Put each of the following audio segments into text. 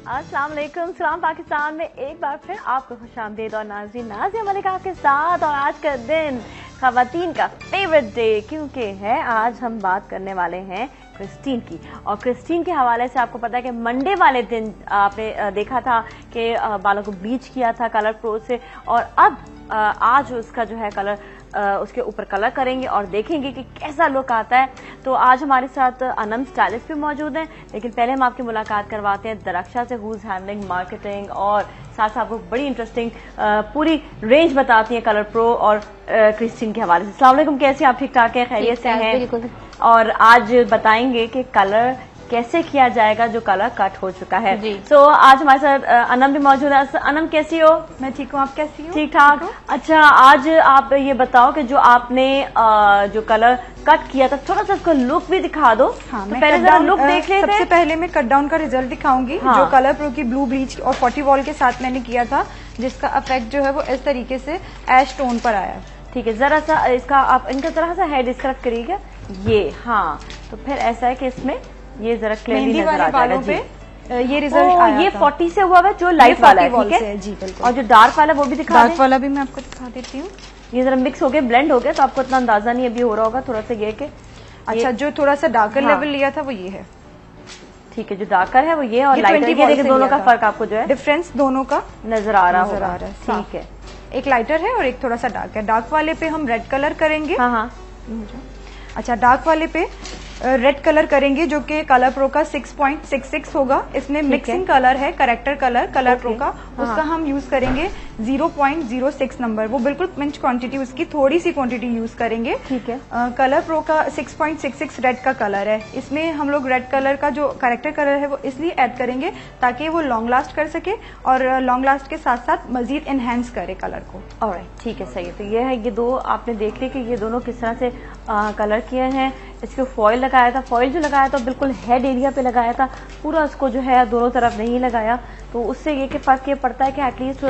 अस्सलाम वालेकुम, सलाम पाकिस्तान में एक बार फिर आपको खुशामदीद। और नाज़रीन, नाज़िया मलिक आपके साथ। और आज का दिन ख़वातीन का फेवरेट डे क्योंकि है आज हम बात करने वाले हैं क्रिस्टीन की। और क्रिस्टीन के हवाले से आपको पता है कि मंडे वाले दिन आपने देखा था कि बालों को ब्लीच किया था कलर प्रो से, और अब आज उसका जो है कलर उसके ऊपर कलर करेंगे और देखेंगे कि कैसा लुक आता है। तो आज हमारे साथ अनम स्टाइलिस्ट भी मौजूद हैं, लेकिन पहले हम आपकी मुलाकात करवाते हैं दरक्षा से, हु इज हैंडलिंग मार्केटिंग और साथ साथ आपको बड़ी इंटरेस्टिंग पूरी रेंज बताती है कलर प्रो और क्रिस्टीन के हवाले से। अस्सलाम वालेकुम, कैसे आप? ठीक ठाक है, खैरियत से हैं? और आज बताएंगे कि कलर कैसे किया जाएगा जो कलर कट हो चुका है। तो आज हमारे साथ अनम भी मौजूद है। अनम कैसी हो? मैं ठीक हूँ, आप कैसी हो? ठीक ठाक। अच्छा, आज आप ये बताओ कि जो आपने जो कलर कट किया था, थोड़ा सा उसका लुक भी दिखा दो। हाँ, तो पहले जरा लुक देख लेते हैं। सबसे पहले मैं कट डाउन का रिजल्ट दिखाऊंगी। हाँ। जो कलर प्रो की ब्लू ब्लीच और 40 वॉल के साथ मैंने किया था, जिसका इफेक्ट जो है वो इस तरीके से ऐश टोन पर आया। ठीक है, जरा सा इसका आप इनका जरा सा हेड इसका करिएगा ये। हाँ, तो फिर ऐसा है कि इसमें ये जरा क्लियरली नजर आ जाएगा जी। ये रिजल्ट आया ये 40 से हुआ है, जो लाइट वाला है, ठीक है जी बिल्कुल। और जो डार्क वाला वो भी दिखा दें। डार्क वाला भी मैं आपको दिखा देती हूँ। ये जरा मिक्स हो गया, ब्लेंड हो गया, तो आपको इतना अंदाजा नहीं अभी हो रहा होगा थोड़ा सा ये कि अच्छा, जो थोड़ा सा डार्कर लेवल लिया था वो ये है। ठीक है, जो डार्कर है वो ये और लाइटर, ये देखिए दोनों का फर्क आपको जो है डिफरेंस दोनों का नजर आ रहा होगा। ठीक है, एक लाइटर है और एक थोड़ा सा डार्क है। डार्क वाले पे हम रेड कलर करेंगे। हाँ हाँ। अच्छा, डार्क वाले पे रेड कलर करेंगे जो कि कलर प्रो का 6.66 होगा। इसमें मिक्सिंग कलर है, करेक्टर कलर प्रो का, उसका हम यूज करेंगे 0.06 नंबर। वो बिल्कुल पिंच क्वांटिटी, उसकी थोड़ी सी क्वांटिटी यूज करेंगे। ठीक है। कलर प्रो का 6.66 रेड का कलर है। इसमें हम लोग रेड कलर का जो करेक्टर कलर है वो इसलिए ऐड करेंगे ताकि वो लॉन्ग लास्ट कर सके और लॉन्ग लास्ट के साथ साथ मजीद एनहेंस करे कलर को। ऑलराइट, ठीक है, सही है। तो ये है, ये दो आपने देख ली कि ये दोनों किस तरह से कलर किए हैं। इसको फॉइल लगाया था, फॉइल जो लगाया था बिल्कुल हेड एरिया पे लगाया था, पूरा उसको जो है दोनों तरफ नहीं लगाया। तो उससे ये कि फर्क ये पड़ता है कि एटलीस्ट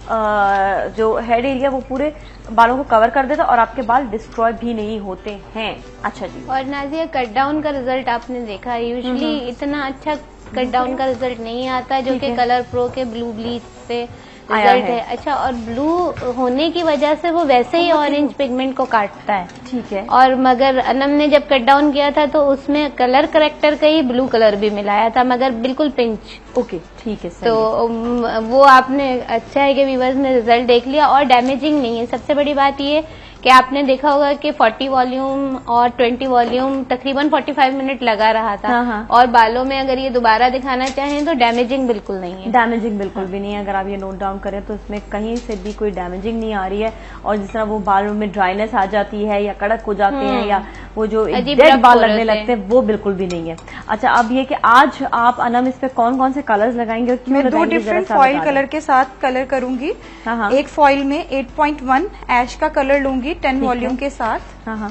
जो हेड एरिया वो पूरे बालों को कवर कर देता और आपके बाल डिस्ट्रॉय भी नहीं होते हैं। अच्छा जी। और नाजिया, कट डाउन का रिजल्ट आपने देखा, यूजुअली इतना अच्छा कट डाउन का रिजल्ट नहीं आता जो कि कलर प्रो के ब्लू ब्लीच से रिजल्ट है। अच्छा, और ब्लू होने की वजह से वो वैसे ही ऑरेंज पिगमेंट को काटता है। ठीक है। और मगर अनम ने जब कट डाउन किया था तो उसमें कलर करेक्टर का ही ब्लू कलर भी मिलाया था, मगर बिल्कुल पिंच। ओके, ठीक है, सही। तो वो आपने अच्छा है कि व्यूअर्स ने रिजल्ट देख लिया और डैमेजिंग नहीं है। सबसे बड़ी बात ये कि आपने देखा होगा कि 40 वॉल्यूम और 20 वॉल्यूम तकरीबन 45 मिनट लगा रहा था। हाँ। और बालों में अगर ये दोबारा दिखाना चाहें तो डैमेजिंग बिल्कुल नहीं है। डैमेजिंग बिल्कुल भी नहीं है। अगर आप ये नोट डाउन करें तो इसमें कहीं से भी कोई डैमेजिंग नहीं आ रही है। और जिस तरह वो बालों में ड्राइनेस आ जाती है या कड़क हो जाते हैं या वो जो डेड बाल लगने लगते हैं, वो बिल्कुल भी नहीं है। अच्छा, अब ये कि आज आप अनम इस पे कौन कौन से कलर्स लगाएंगे और क्यों लगाएंगे? 2 डिफरेंट फॉइल कलर के साथ कलर करूंगी। एक फॉइल में 8.1 ऐश का कलर लूंगी 10 वॉल्यूम के साथ। हाँ।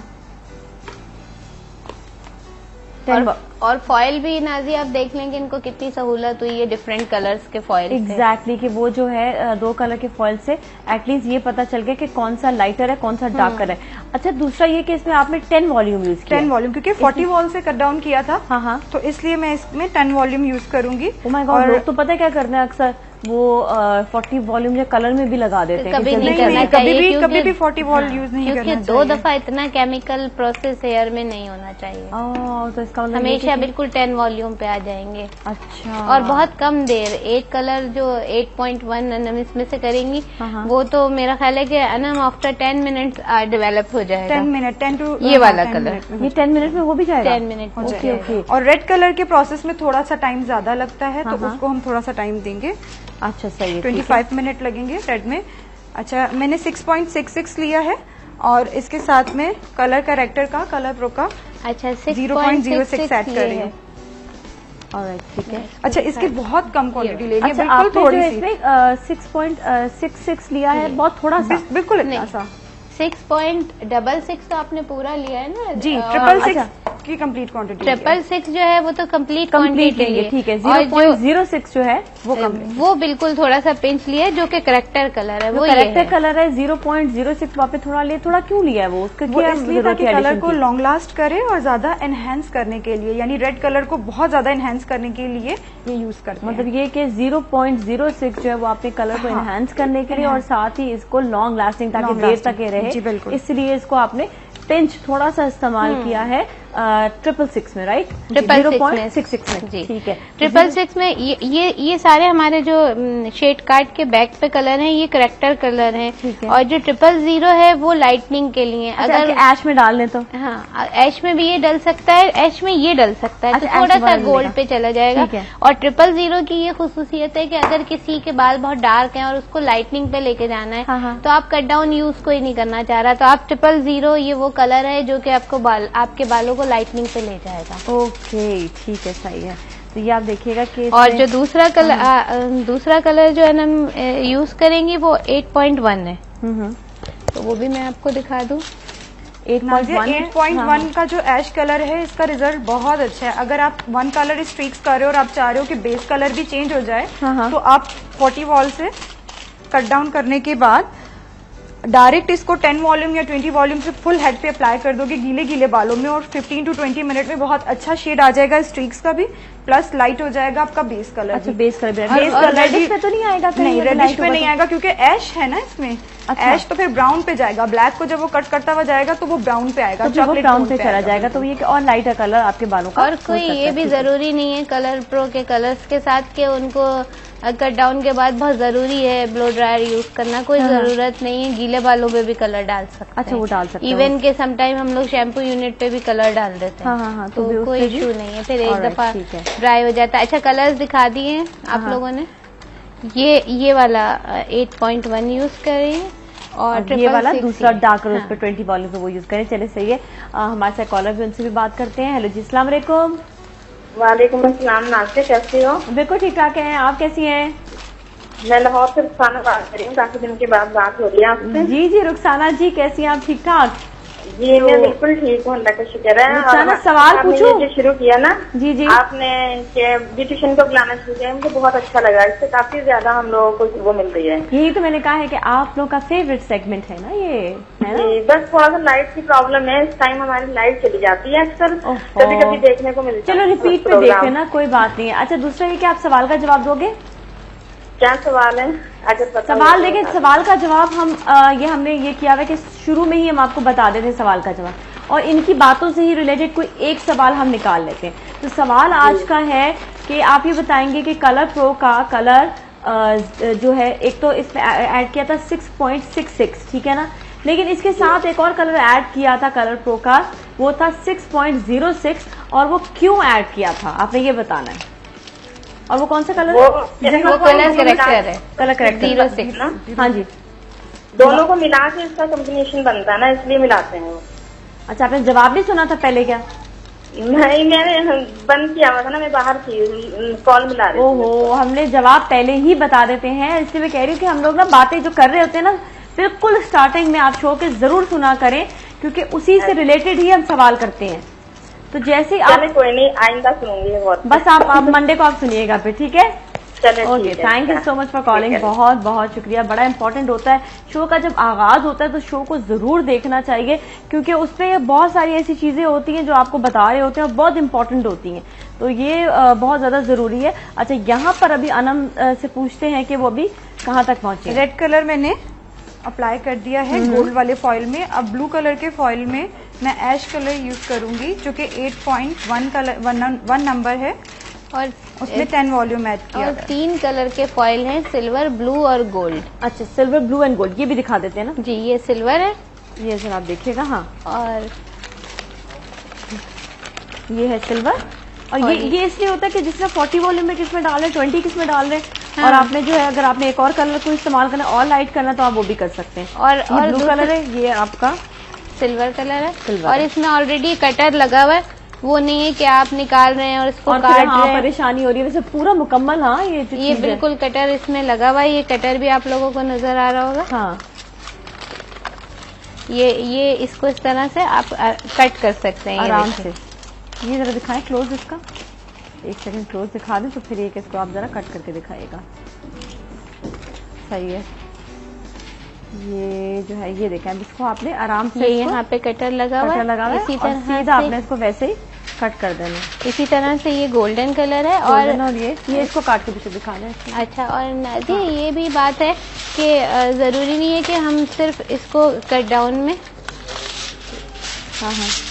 और फॉइल भी नाजी आप देख लेंगे इनको कितनी सहूलत हुई है डिफरेंट कलर्स के फॉइल। एग्जैक्टली कि वो जो है 2 कलर के फॉइल से एटलीस्ट ये पता चल गया कि कौन सा लाइटर है कौन सा डार्कर है। अच्छा, दूसरा ये कि इसमें आपने 10 वॉल्यूम यूज किया। 10 वॉल्यूम क्योंकि 40 वॉल से कट डाउन किया था। हाँ, तो इसलिए मैं इसमें 10 वॉल्यूम यूज करूंगी। ओह माय गॉड, लोग तो पता है क्या करते हैं अक्सर वो 40 वॉल्यूम जो कलर में भी लगा देते हैं। कभी नहीं करना चाहिए, कभी भी 40 वॉल यूज नहीं करना चाहिए, क्योंकि 2 दफा इतना केमिकल प्रोसेस हेयर में नहीं होना चाहिए। तो इसका हमेशा बिल्कुल 10 वॉल्यूम पे आ जाएंगे। अच्छा। और बहुत कम देर, एक कलर जो 8.1 अनम इसमें से करेंगी, वो तो मेरा ख्याल है कि अनम आफ्टर 10 मिनट डेवलप हो जाएगा। 10 मिनट 10 टू ये वाला कलर ये 10 मिनट में हो भी जाएगा। 10 मिनट। ओके। और रेड कलर के प्रोसेस में थोड़ा सा टाइम ज्यादा लगता है, तो उसको हम थोड़ा सा टाइम देंगे। अच्छा, सही है। 25 मिनट लगेंगे रेड में। अच्छा, मैंने 6.66 लिया है और इसके साथ में कलर करेक्टर का, कलर प्रो का, अच्छा 0.06 ऐड कर रही हूँ। ऑलराइट, ठीक है। अच्छा, इसकी बहुत कम क्वांटिटी लेनी है। अच्छा, बिल्कुल थोड़ी सी। इसमें 6.66 लिया है, बहुत थोड़ा सा, बिल्कुल इतना सा। 6.66 तो आपने पूरा लिया है ना जी। 666 की कंप्लीट क्वांटिटी। 666 जो है वो तो कंप्लीट क्वांटिटी है, ठीक है। 0.06 जो है वो बिल्कुल थोड़ा सा पिंच लिया है, जो कि करेक्टर कलर है, वो करेक्टर कलर है। 0.06 वहाँ पे थोड़ा थोड़ा क्यों लिया है वो? उसका क्या इसलिए ताकि कलर को लॉन्ग लास्ट करे और ज्यादा एनहेंस करने के लिए, यानी रेड कलर को बहुत ज्यादा एनहेंस करने के लिए ये यूज करते हैं। मतलब ये कि 0.06 जो है वो आपने कलर को एनहांस करने के लिए और साथ ही इसको लॉन्ग लास्टिंग ताकि देर तक ये रहे, इसलिए इसको आपने पिंच थोड़ा सा इस्तेमाल किया है 666 में, राइट? 0.66 में, जी ठीक है। 666 में ये सारे हमारे जो शेड कार्ड के बैक पे कलर हैं, ये करेक्टर कलर हैं, और जो 000 है वो लाइटनिंग के लिए। अगर ऐश में डाल लें तो हाँ, ऐश में भी ये डल सकता है, ऐश में ये डल सकता है, तो थोड़ा सा गोल्ड पे चला जाएगा। और 000 की ये खुसूसियत है कि अगर किसी के बाल बहुत डार्क हैं और उसको लाइटनिंग पे लेके जाना है, तो आप कट डाउन यूज कोई नहीं करना चाह रहा, तो आप 000 ये वो कलर है जो कि आपके बालों को लाइटनिंग पे ले जाएगा। ओके, ठीक है, सही है। तो ये आप देखिएगा कि और जो दूसरा कलर जो है ना यूज करेंगे वो 8.1 है, तो वो भी मैं आपको दिखा दूं। 8.1 का जो ऐश कलर है, इसका रिजल्ट बहुत अच्छा है। अगर आप 1 कलर स्ट्रीक्स कर रहे हो और आप चाह रहे हो कि बेस कलर भी चेंज हो जाए, तो आप 40 वॉल से कट डाउन करने के बाद डायरेक्ट इसको 10 वॉल्यूम या 20 वॉल्यूम से फुल हेड पे अप्लाई कर दोगे गीले बालों में, और 15 to 20 मिनट में बहुत अच्छा शेड आ जाएगा स्ट्रीक्स का भी, प्लस लाइट हो जाएगा आपका बेस कलर। अच्छा, बेस कलर रेडिश पे तो नहीं आएगा? नहीं, रेडिश पे नहीं आएगा क्योंकि ऐश है ना इसमें। ऐश तो फिर ब्राउन पे जाएगा, ब्लैक को जब वो कट करता हुआ जाएगा तो वो ब्राउन पे आएगा, तो वो ब्राउन पे चला जाएगा, तो ये और लाइटर कलर आपके बालों का। और कोई ये भी जरूरी नहीं है कलर प्रो के कलर्स के साथ के उनको कट डाउन के बाद बहुत जरूरी है ब्लो ड्रायर यूज करना, कोई जरूरत नहीं है। गीले बालों पे भी कलर डाल सकते हैं। अच्छा, वो डाल सकते हैं। इवन के समटाइम हम लोग शैम्पू यूनिट पे भी कलर डाल देते हैं। हाँ, तो कोई इशू नहीं है, फिर एक दफा ड्राई हो जाता है। अच्छा, कलर्स दिखा दिए आप लोगों ने। ये वाला 8.1 यूज करें और ये वाला दूसरा डार्क रोज पे 20 वॉल्यूम पे वो यूज करें। चले, सही है। हमारे साथ कॉलर भी, उनसे भी बात करते हैं। हेलो जी, अस्सलाम वालेकुम। वालेकुम अस्सलाम। नाज़िया, कैसी हो? बिल्कुल ठीक ठाक है, आप कैसी हैं? मैं लाहौर से रुखसाना बात कर रही हूँ, काफी दिन के बाद बात हो रही है आपसे। जी रुखसाना जी, कैसी हैं आप? ठीक ठाक? जी मैं बिल्कुल ठीक हूँ, अल्लाह का शुक्र है। रुखसाना, सवाल पूछूं? जो शुरू किया ना जी आपने ब्यूटिशियन को बुलाना शुरू किया, मुझे बहुत अच्छा लगा। इससे काफी ज्यादा हम लोगों को वो मिल रही है। यही तो मैंने कहा है कि आप लोग का फेवरेट सेगमेंट है ना ये, है ना? बस थोड़ा सा लाइट की प्रॉब्लम है, इस टाइम हमारी लाइट चली जाती है अक्सर, कभी कभी देखने को मिलता है। चलो रिपीट पे देख लेना, कोई बात नहीं है। अच्छा, दूसरा ये कि आप सवाल का जवाब दोगे? क्या सवाल है? अगर पता सवाल देखें, सवाल का जवाब हमने ये किया हुआ है कि शुरू में ही हम आपको बता देते हैं सवाल का जवाब, और इनकी बातों से ही रिलेटेड कोई एक सवाल हम निकाल लेते हैं। तो सवाल आज का है कि आप ये बताएंगे कि कलर प्रो का कलर जो है, एक तो इसमें ऐड किया था 6.66, ठीक है ना, लेकिन इसके साथ एक और कलर ऐड किया था कलर प्रो का, वो था 6.06, और वो क्यों ऐड किया था आपने ये बताना है। और वो कौन सा कलर? वो कलर करेक्टर है, कलर करेक्टर 06 ना। हाँ जी, दोनों को मिला के इसका कॉम्बिनेशन बनता है ना, इसलिए मिलाते हैं वो। अच्छा, आपने जवाब भी सुना था पहले क्या? नहीं, मैंने बंद किया हुआ था ना, मैं बाहर थी, कॉल मिला रही थी। ओहो, हमने जवाब पहले ही बता देते हैं, इसलिए मैं कह रही हूँ कि हम लोग ना बातें जो कर रहे होते हैं ना, बिल्कुल स्टार्टिंग में आप शो के जरूर सुना करें, क्योंकि उसी से रिलेटेड ही हम सवाल करते हैं। तो जैसे आप, कोई नहीं, आइंदा सुनूंगी। बस आप मंडे को आप सुनिएगा फिर, ठीक है? Okay, thank you so much for calling, बहुत बहुत शुक्रिया। बड़ा इंपॉर्टेंट होता है शो का, जब आगाज होता है तो शो को जरूर देखना चाहिए, क्योंकि उसमें बहुत सारी ऐसी चीजें होती हैं जो आपको बता रहे होते हैं और बहुत इंपॉर्टेंट होती हैं, तो ये बहुत ज्यादा जरूरी है। अच्छा, यहाँ पर अभी अनम से पूछते हैं कि वो अभी कहाँ तक पहुंचे। रेड कलर मैंने अप्लाई कर दिया है गोल्ड वाले फॉइल में। अब ब्लू कलर के फॉइल में मैं ऐश कलर यूज करूंगी, जो कि 8.1 कलर 1 नंबर है, और उसमें 10 वॉल्यूम ऐड किया। और 3 कलर के फॉइल हैं, सिल्वर, ब्लू और गोल्ड। अच्छा, सिल्वर, ब्लू एंड गोल्ड, ये भी दिखा देते हैं ना जी। ये सिल्वर है, ये सर आप देखिएगा। हाँ, और ये है सिल्वर, और ये इसलिए होता है कि जिसमें 40 वॉल्यूम में किसमें डाल रहे हैं, 20 किसमें डाल रहे हैं। हाँ। और आपने जो है, अगर आपने एक और कलर को इस्तेमाल करना और लाइट करना तो आप वो भी कर सकते हैं। और ब्लू कलर है, ये आपका सिल्वर कलर है, और इसमें ऑलरेडी कटर लगा हुआ है, वो नहीं है कि आप निकाल रहे हैं और इसको काट रहे हैं, परेशानी हो रही है। वैसे पूरा मुकम्मल, हाँ, ये बिल्कुल कटर इसमें लगा हुआ है। ये कटर भी आप लोगों को नजर आ रहा होगा। हाँ, ये इसको इस तरह से आप कट कर सकते हैं आराम से। ये जरा दिखाएं क्लोज इसका, एक सेकंड क्लोज दिखा दें तो फिर एक इसको आप जरा कट करके दिखाइएगा। सही है, ये जो है ये देखें, अब इसको आपने आराम से यहाँ पे कटर लगा हुआ है, इसी तरह सीधा आपने इसको वैसे ही कट कर देना। इसी तरह से ये गोल्डन कलर है और ये इसको काट के पीछे दिखा दें। अच्छा, और नाज़िया ये भी बात है कि जरूरी नहीं है कि हम सिर्फ इसको कट डाउन में, हाँ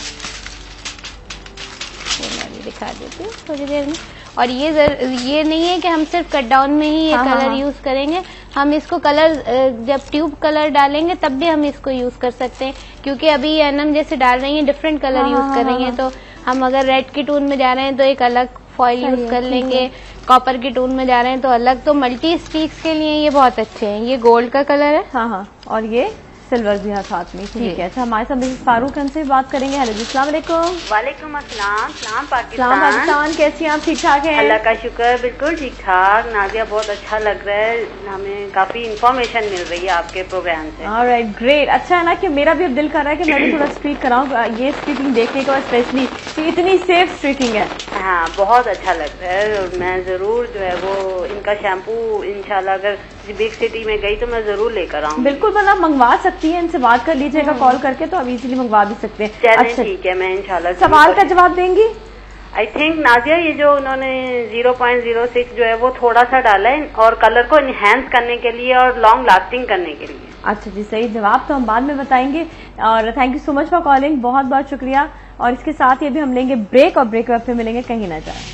दिखा देती हूँ थोड़ी देर में। और ये नहीं है कि हम सिर्फ कट डाउन में ही ये कलर यूज करेंगे, हम इसको कलर जब ट्यूब कलर डालेंगे तब भी हम इसको यूज कर सकते हैं, क्योंकि अभी एनम जैसे डाल रही हैं डिफरेंट कलर यूज कर रही हैं, तो हम अगर रेड की टोन में जा रहे हैं तो एक अलग फॉइल यूज कर लेंगे, कॉपर की टोन में जा रहे हैं तो अलग। तो मल्टी स्टिक्स के लिए ये बहुत अच्छे हैं। ये गोल्ड का कलर है, हाँ, और ये सिल्वर भी है साथ में। ठीक है, अच्छा हमारे साथ मिसेस फारूक हमसे भी बात करेंगे। हेलो जी, अस्सलाम वालेकुम। वालेकुम अस्सलाम। सलाम पाकिस्तान, कैसी हैं आप? ठीक ठाक हैं? अल्लाह का शुक्र, बिल्कुल ठीक ठाक। नाज़िया बहुत अच्छा लग रहा है, हमें काफी इंफॉर्मेशन मिल रही है आपके प्रोग्राम से। Alright, great. अच्छा है ना कि मेरा भी अब दिल कर रहा है कि मैं भी थोड़ा स्ट्रीक कराऊं, ये स्ट्रीकिंग देखने के बाद स्पेशली कि इतनी सेफ स्ट्रीकिंग है। हाँ, बहुत अच्छा लग रहा है और मैं जरूर जो है वो इनका शैम्पू इंशाल्लाह अगर बिग सिटी में गई तो मैं जरूर लेकर आऊँ। बिल्कुल, मतलब मंगवा सकती है, इनसे बात कर लीजिएगा कॉल करके, तो आप इजीली मंगवा भी सकते हैं। अच्छा ठीक है, मैं इंशाल्लाह सवाल का जवाब देंगी। आई थिंक नाज़िया ये जो उन्होंने 0.06 जो है वो थोड़ा सा डाला है और कलर को इनहेंस करने के लिए और लॉन्ग लास्टिंग करने के लिए। अच्छा जी, सही जवाब तो हम बाद में बताएंगे। और thank you so much for calling, बहुत बहुत शुक्रिया। और इसके साथ ये भी हम लेंगे ब्रेक, और ब्रेक पे मिलेंगे, कहीं ना जाए।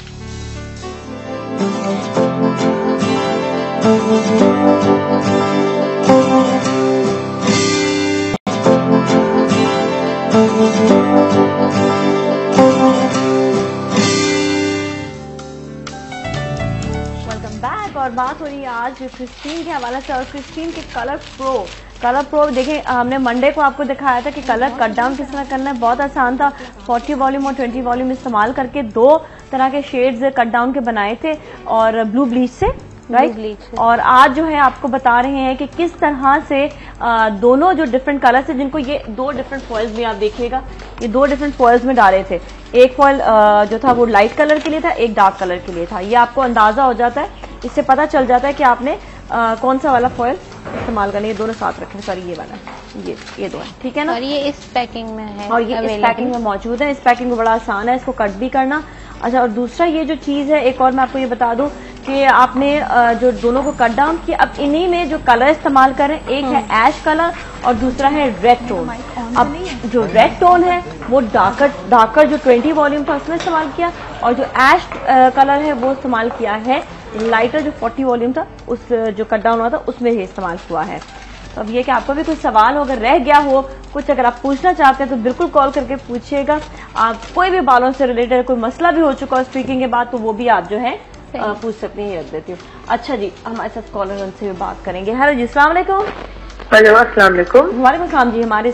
Welcome back. और बात हो रही है आज क्रिस्टीन के हवाले से, और क्रिस्टीन के कलर प्रो देखें, हमने मंडे को आपको दिखाया था कि कलर कट डाउन किस तरह करना है। बहुत आसान था, 40 वॉल्यूम और 20 वॉल्यूम इस्तेमाल करके 2 तरह के शेड्स कट डाउन के बनाए थे, और ब्लू ब्लीच से, राइट। और आज जो है आपको बता रहे हैं कि किस तरह से दोनों जो डिफरेंट कलर्स है, जिनको ये 2 डिफरेंट फॉइल्स में आप देखिएगा, ये 2 डिफरेंट फॉइल्स में डाले थे। एक फॉइल जो था वो लाइट कलर के लिए था, एक डार्क कलर के लिए था। ये आपको अंदाजा हो जाता है, इससे पता चल जाता है कि आपने कौन सा वाला फॉइल इस्तेमाल करना है। ये दोनों साथ रखें, सॉरी ये वाला, ये 2 है, ठीक है ना। और ये इस पैकिंग में है, और ये इस पैकिंग में मौजूद है। इस पैकिंग में बड़ा आसान है इसको कट भी करना। अच्छा, और दूसरा ये जो चीज है, एक और मैं आपको ये बता दूं कि आपने जो दोनों को कट डाउन किया, अब इन्हीं में जो कलर इस्तेमाल कर रहे हैं, एक है ऐश कलर और दूसरा है रेड टोन। अब जो रेड टोन है वो डार्कर जो 20 वॉल्यूम था उसमें इस्तेमाल किया, और जो ऐश कलर है वो इस्तेमाल किया है लाइटर जो 40 वॉल्यूम था, उस जो कट डाउन हुआ था उसमें ही इस्तेमाल हुआ है। तो अब ये कि आपको भी कुछ सवाल हो, अगर रह गया हो कुछ, अगर आप पूछना चाहते हैं तो बिल्कुल कॉल करके पूछिएगा। आप कोई भी बालों से रिलेटेड कोई मसला भी हो चुका है स्पीकिंग के बाद, तो वो भी आप जो है पूछ सकते हैं, रख देती हूँ। अच्छा जी, हमारे साथ कॉलर उनसे भी बात करेंगे। हेलो जी, अस्सलाम वालेकुम। हेलो, अस्सलाम वालेकुम। वालेकुम सलाम जी। हमारे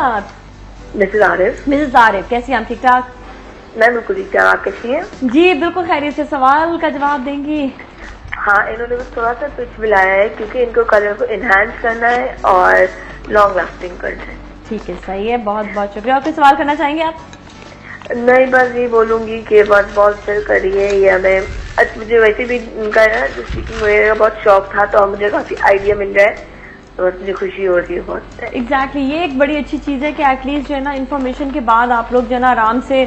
साथ मिसेस आरिफ। कैसी हैं आप? ठीक ठाक? मैं बिल्कुल ठीक ठाक। आप कैसी हैं? जी बिल्कुल खैरियत से। सवाल का जवाब देंगी? हाँ, इन्होंने बस थोड़ा सा पिच मिलाया है क्योंकि इनको कलर को इनहेंस करना है और लॉन्ग लास्टिंग करना है। ठीक है, सही है, बहुत बहुत शुक्रिया। और कोई सवाल करना चाहेंगे आप? नहीं, बस ये बोलूंगी कि बहुत फिल कर रही है ये हमें। मुझे वैसे भी इनका ना जो स्पीकिंग वगैरह का बहुत शौक था, तो मुझे काफी आइडिया मिल रहा है, तो मुझे खुशी हो रही है बहुत। एग्जैक्टली, ये एक बड़ी अच्छी चीज है कि एटलीस्ट जो है ना इन्फॉर्मेशन के बाद आप लोग जो है ना आराम से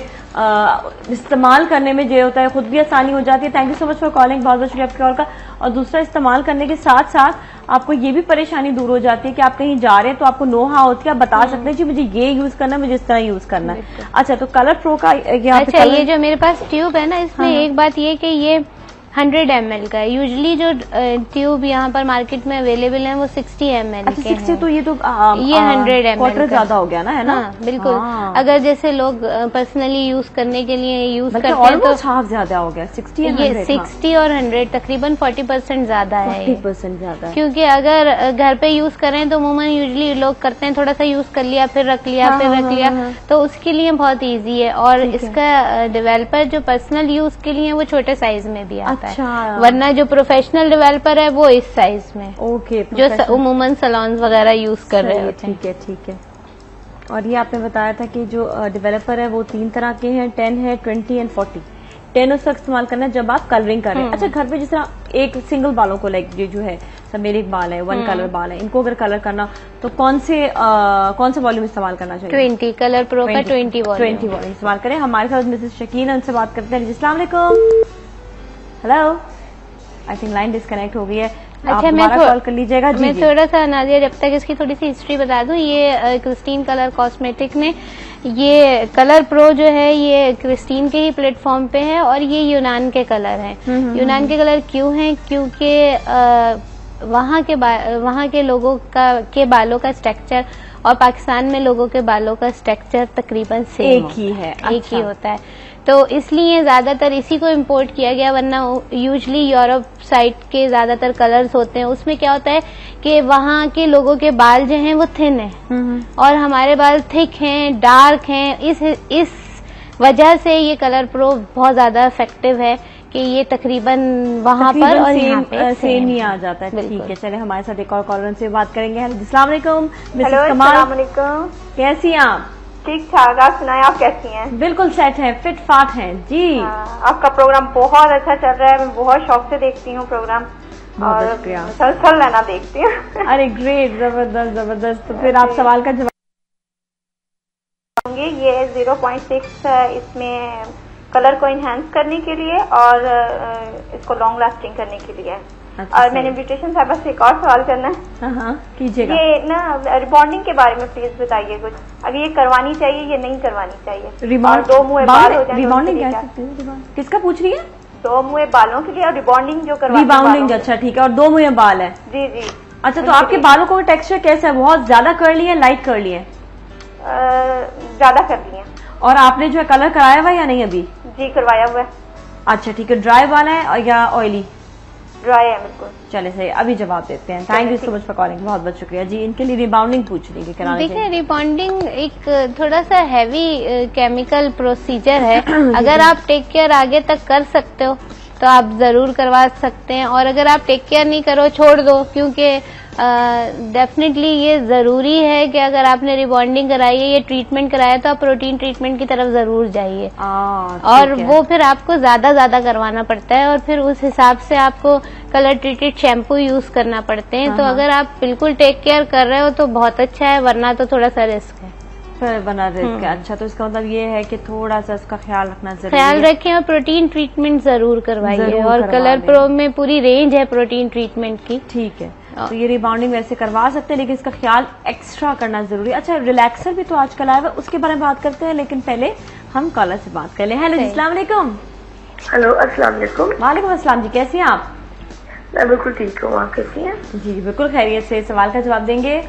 इस्तेमाल करने में जो होता है खुद भी आसानी हो जाती है। Thank you so much for calling, बहुत बहुत शुक्रिया आपके कॉल का। और दूसरा, इस्तेमाल करने के साथ साथ आपको ये भी परेशानी दूर हो जाती है कि आप कहीं जा रहे हैं तो आपको नो हाउ होती है, आप बता सकते हैं जी मुझे ये यूज करना है, मुझे इस तरह यूज करना है। अच्छा, तो कलर प्रो का अच्छा, ये जो मेरे पास ट्यूब है ना, इसमें एक बात ये कि ये 100 ml का है। यूजली जो ट्यूब यहाँ पर मार्केट में अवेलेबल है वो 60 ml के हैं। तो ये तो ये 100 ml क्वार्टर ज्यादा हो गया ना, है ना? हाँ, बिल्कुल। अगर जैसे लोग पर्सनली यूज करने के लिए यूज करते हैं तो हाफ ज्यादा हो गया, 60 ये 60 और 100 तकरीबन 40% ज्यादा है। 40% ज्यादा, क्योंकि अगर घर पे यूज करें तो अमूमन यूजली लोग करते हैं थोड़ा सा यूज कर लिया, फिर रख लिया, फिर रख लिया, तो उसके लिए बहुत ईजी है। और इसका डेवलपर जो पर्सनल यूज के लिए वो छोटे साइज में भी आता है, वरना जो प्रोफेशनल डेवलपर है वो इस साइज में, ओके, जो उमूमन सैलून्स वगैरह यूज कर रहे होते हैं। ठीक है, ठीक है। और ये आपने बताया था कि जो डेवलपर है वो 3 तरह के हैं, 10 है, 20 एंड 40। 10 उसका इस्तेमाल करना है जब आप कलरिंग कर रहे हैं। अच्छा, घर पे जिस तरह एक सिंगल बालों को लाइक ये जो है सब मेरे बाल है, 1 कलर बाल है, इनको अगर कलर करना तो कौन से वॉल्यूम इस्तेमाल करना चाहिए? 20 कलर प्रो का 20 वॉल्यूम इस्तेमाल करें। हमारे साथ मिसेस शकीन, उनसे बात करते हैं। अस्सलाम वालेकुम। Hello, I think line disconnect हो गई है। अच्छा, मैं कॉल कर लीजिएगा। मैं थोड़ा सा नाजिया जब तक इसकी थोड़ी सी हिस्ट्री बता दूं। ये क्रिस्टीन कलर कॉस्मेटिक ने ये कलर प्रो जो है ये क्रिस्टीन के ही प्लेटफॉर्म पे है और ये यूनान के कलर हैं। यूनान के कलर क्यों हैं? क्योंकि वहाँ के लोगों के बालों का स्ट्रक्चर और पाकिस्तान में लोगों के बालों का स्ट्रक्चर तकरीबन सेम एक ही है। एक ही होता है, तो इसलिए ज्यादातर इसी को इम्पोर्ट किया गया। वरना यूजली यूरोप साइड के ज्यादातर कलर्स होते हैं, उसमें क्या होता है कि वहाँ के लोगों के बाल जो हैं वो थिन है और हमारे बाल थिक हैं, डार्क हैं। इस वजह से ये कलर प्रो बहुत ज्यादा इफेक्टिव है कि ये तकरीबन वहाँ पर और यहाँ पे सेम ही आ जाता है। ठीक है, चले हमारे साथ एक और कॉलर से बात करेंगे। अस्सलाम वालेकुम मिसेस कमाल, कैसी हैं आप? ठीक ठाक, आप सुनाएं, आप कैसी हैं? बिल्कुल सेट है, फिट फाट हैं जी। आपका प्रोग्राम बहुत अच्छा चल रहा है, मैं बहुत शौक से देखती हूँ प्रोग्राम और मुसलसल रहना देखती हूँ। अरे ग्रेट, जबरदस्त जबरदस्त। तो फिर आप सवाल का जवाब होंगे। ये 0.6 इसमें कलर को इनहेंस करने के लिए और इसको लॉन्ग लास्टिंग करने के लिए। अच्छा, और मैंने ब्यूटिशियन साहब से एक और सवाल करना है। हाँ, कीजिएगा। ये ना रिबॉन्डिंग के बारे में प्लीज बताइए कुछ, अगर ये करवानी चाहिए या नहीं करवानी चाहिए? और 2 मुँह बाल हो जाए। रिबॉन्डिंग किसका पूछ रही है? 2 मुँह बालों के लिए और रिबॉन्डिंग जो करवानी। रिबॉन्डिंग, अच्छा ठीक है। और 2 मुँह बाल है? जी जी। अच्छा, तो आपके बालों का टेक्सचर कैसा है? बहुत ज्यादा कर्ली है, लाइट कर्ली है? ज्यादा कर लिए। और आपने जो है कलर कराया हुआ है या नहीं अभी? जी करवाया हुआ है। अच्छा ठीक है, ड्राई वाला है या ऑयली? ड्राई है बिल्कुल। चले सही, अभी जवाब देते हैं। Thank you so much for calling, बहुत बहुत शुक्रिया जी। इनके लिए रिबाउंडिंग पूछ रही है। देखिए, रिबॉन्डिंग एक थोड़ा सा हैवी केमिकल प्रोसीजर है। अगर आप टेक केयर आगे तक कर सकते हो तो आप जरूर करवा सकते हैं, और अगर आप टेक केयर नहीं करो, छोड़ दो, क्योंकि डेफिनेटली ये जरूरी है कि अगर आपने रिबॉन्डिंग कराई है, ये ट्रीटमेंट कराया, तो आप प्रोटीन ट्रीटमेंट की तरफ जरूर जाइए। और वो फिर आपको ज्यादा करवाना पड़ता है और फिर उस हिसाब से आपको कलर ट्रीटेड शैम्पू यूज करना पड़ते हैं। तो अगर आप बिल्कुल टेक केयर कर रहे हो तो बहुत अच्छा है, वरना तो थोड़ा सा रिस्क है। बना रिस्क है। अच्छा, तो इसका मतलब ये है कि थोड़ा सा इसका ख्याल रखना जरूरी है। ख्याल रखें और प्रोटीन ट्रीटमेंट जरूर करवाइए। और कलर प्रो में पूरी रेंज है प्रोटीन ट्रीटमेंट की। ठीक है, तो ये रिबाउंडिंग वैसे करवा सकते हैं, लेकिन इसका ख्याल एक्स्ट्रा करना जरूरी है। अच्छा, रिलैक्सर भी तो आजकल आया हुआ, उसके बारे में बात करते हैं, लेकिन पहले हम कॉलर से बात कर ले। हेलो, अस्सलाम वालेकुम। हेलो, अस्सलाम वालेकुम। वालेकुम अस्सलाम जी, कैसी हैं आप? मैं बिल्कुल ठीक हूँ, आप कैसी हैं? जी बिल्कुल खैरियत से। सवाल का जवाब देंगे?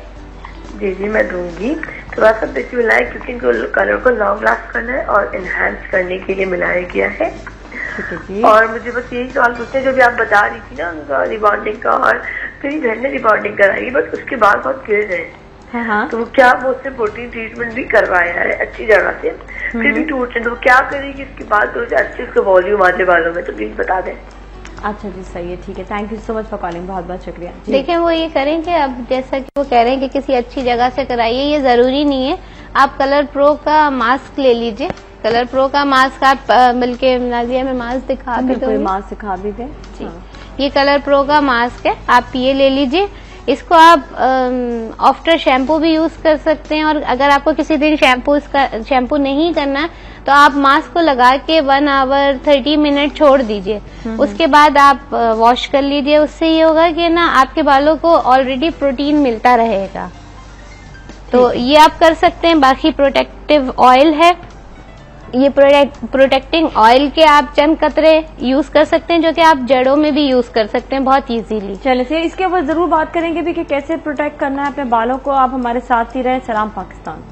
जी जी मैं दूंगी। थोड़ा सा बेसिक मिलाया क्योंकि इनको कलर को लॉन्ग लास्ट करना है और इनहेंस करने के लिए मिलाया गया है। ठीक है जी। और मुझे बस यही सवाल पूछते, जो भी आप बता रही थी ना उनका रिबॉन्डिंग का, और मेरी बहन ने रिबॉन्डिंग कराई बट उसके बाल बहुत गिर रहे हैं। तो क्या वो उसने प्रोटीन ट्रीटमेंट भी करवाया है अच्छी जगह से, फिर भी टूट रहे, तो वो क्या करेगी इसके बाद तो अच्छे उसका वॉल्यूम आते बालों में, तो प्लीज बता दें। अच्छा जी, सही है, ठीक है। Thank you so much for calling, बहुत बहुत शुक्रिया। देखिए, वो ये करें कि अब जैसा कि वो कह रहे हैं कि किसी अच्छी जगह से कराइए, ये जरूरी नहीं है। आप कलर प्रो का मास्क ले लीजिए। कलर प्रो का मास्क आप बल्कि नाजिया में मास्क दिखा भी दो, मास्क दिखा भी दे जी। ये कलर प्रो का मास्क है, आप ये ले लीजिए। इसको आप आफ्टर शैम्पू भी यूज कर सकते हैं, और अगर आपको किसी दिन शैम्पू नहीं करना तो आप मास्क को लगा के 1 आवर 30 मिनट छोड़ दीजिए। उसके बाद आप वॉश कर लीजिए। उससे ये होगा कि ना आपके बालों को ऑलरेडी प्रोटीन मिलता रहेगा। तो ये आप कर सकते हैं। बाकी प्रोटेक्टिव ऑयल है, ये प्रोटेक्टिंग ऑयल के आप चंद कतरे यूज कर सकते हैं, जो कि आप जड़ों में भी यूज कर सकते हैं बहुत इजीली। चलिए से इसके ऊपर जरूर बात करेंगे भी कि कैसे प्रोटेक्ट करना है अपने बालों को। आप हमारे साथ ही रहे। सलाम पाकिस्तान।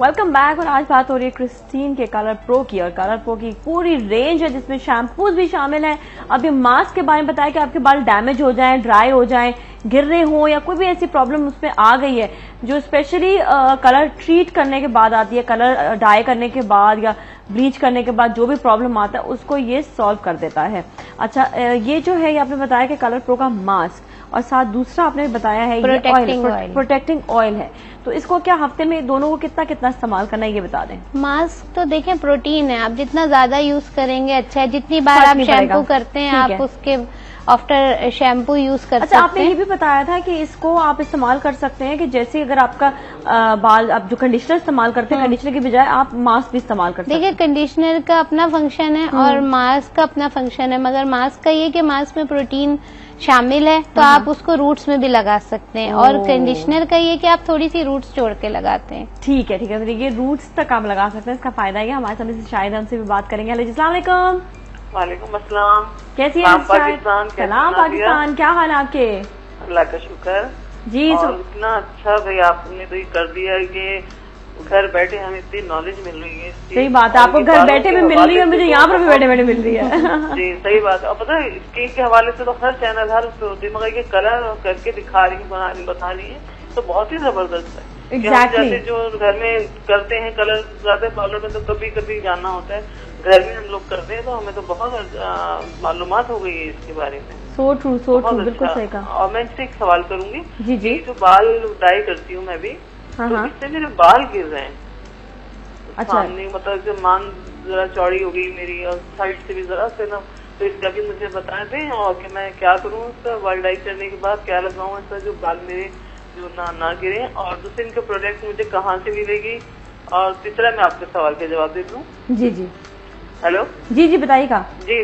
Welcome back. और आज बात हो रही है क्रिस्टीन के कलर प्रो की, और कलर प्रो की पूरी रेंज है जिसमें शैम्पूज भी शामिल हैं। अब ये मास्क के बारे में बताया कि आपके बाल डैमेज हो जाएं, ड्राई हो जाएं, गिर रहे हो, या कोई भी ऐसी प्रॉब्लम उसमें आ गई है जो स्पेशली कलर ट्रीट करने के बाद आती है, कलर डाई करने के बाद या ब्लीच करने के बाद जो भी प्रॉब्लम आता है उसको ये सॉल्व कर देता है। अच्छा, ये जो है ये आपने बताया कि कलर प्रो का मास्क, और साथ दूसरा आपने बताया है ये प्रोटेक्टिंग ऑयल है। तो इसको क्या हफ्ते में दोनों को कितना कितना इस्तेमाल करना है ये बता दें। मास्क तो देखें प्रोटीन है, आप जितना ज्यादा यूज करेंगे अच्छा है। जितनी बार आप शैम्पू करते हैं आप उसके आफ्टर शैम्पू यूज कर सकते हैं। आपने ये भी बताया था कि इसको आप इस्तेमाल कर सकते हैं कि जैसे अगर आपका बाल, आप जो कंडीशनर इस्तेमाल करते हैं कंडीशनर की बजाय आप मास्क भी इस्तेमाल कर सकते हैं। देखिए कंडीशनर का अपना फंक्शन है और मास्क का अपना फंक्शन है, मगर मास्क का ये कि मास्क में प्रोटीन शामिल है तो आप उसको रूट्स में भी लगा सकते हैं, और कंडीशनर का ये कि आप थोड़ी सी रूट्स जोड़ के लगाते हैं। ठीक है ठीक है, ये रूट्स तक आप लगा सकते हैं, इसका फायदा है। हमारे सामने से शायद हमसे भी बात करेंगे। हेलो, अस्सलाम वालेकुम। वालेकुम अस्सलाम। कैसी है पाकिस्तान? सलाम पाकिस्तान, क्या हाल है आपके? अल्लाह का शुक्र जी। और इतना अच्छा भाई आपने तो ये कर दिया कि घर बैठे हमें इतनी नॉलेज मिल रही है। सही बात है, आपको घर बैठे भी मिल रही है और मुझे यहाँ पर भी बैठे बैठे मिल रही है। जी सही बात है। और पता है स्किन के हवाले से तो हर चैनल हर उस पे होती है, मगर ये कलर करके दिखा रही बता रही है तो बहुत ही जबरदस्त है। Exactly. जैसे जो घर में करते हैं कलर जाते पार्लर में तो कभी कभी जाना होता है, घर में हम लोग करते हैं तो हमें तो बहुत मालूमात हो गई है इसके बारे में। सो ट्रू बिल्कुल सही कहा। और मैं इससे एक सवाल करूंगी। जी जी। जो बाल डाई करती हूँ मैं भी, तो इससे मेरे बाल गिर रहे हैं। अच्छा। सामने मतलब जो मांग जरा चौड़ी हो गई मेरी, और साइड से भी जरा से ना, तो इसका भी मुझे बता दें और कि मैं क्या करूँ इसका बाल डाई करने के बाद, क्या लगाऊं ऐसा जो बाल मेरे जो ना गिरे, और दूसरे इनके प्रोडक्ट मुझे कहाँ से मिलेगी, और तीसरा मैं आपके सवाल के जवाब दे दूँ। जी जी। हेलो जी जी बताइएगा। जी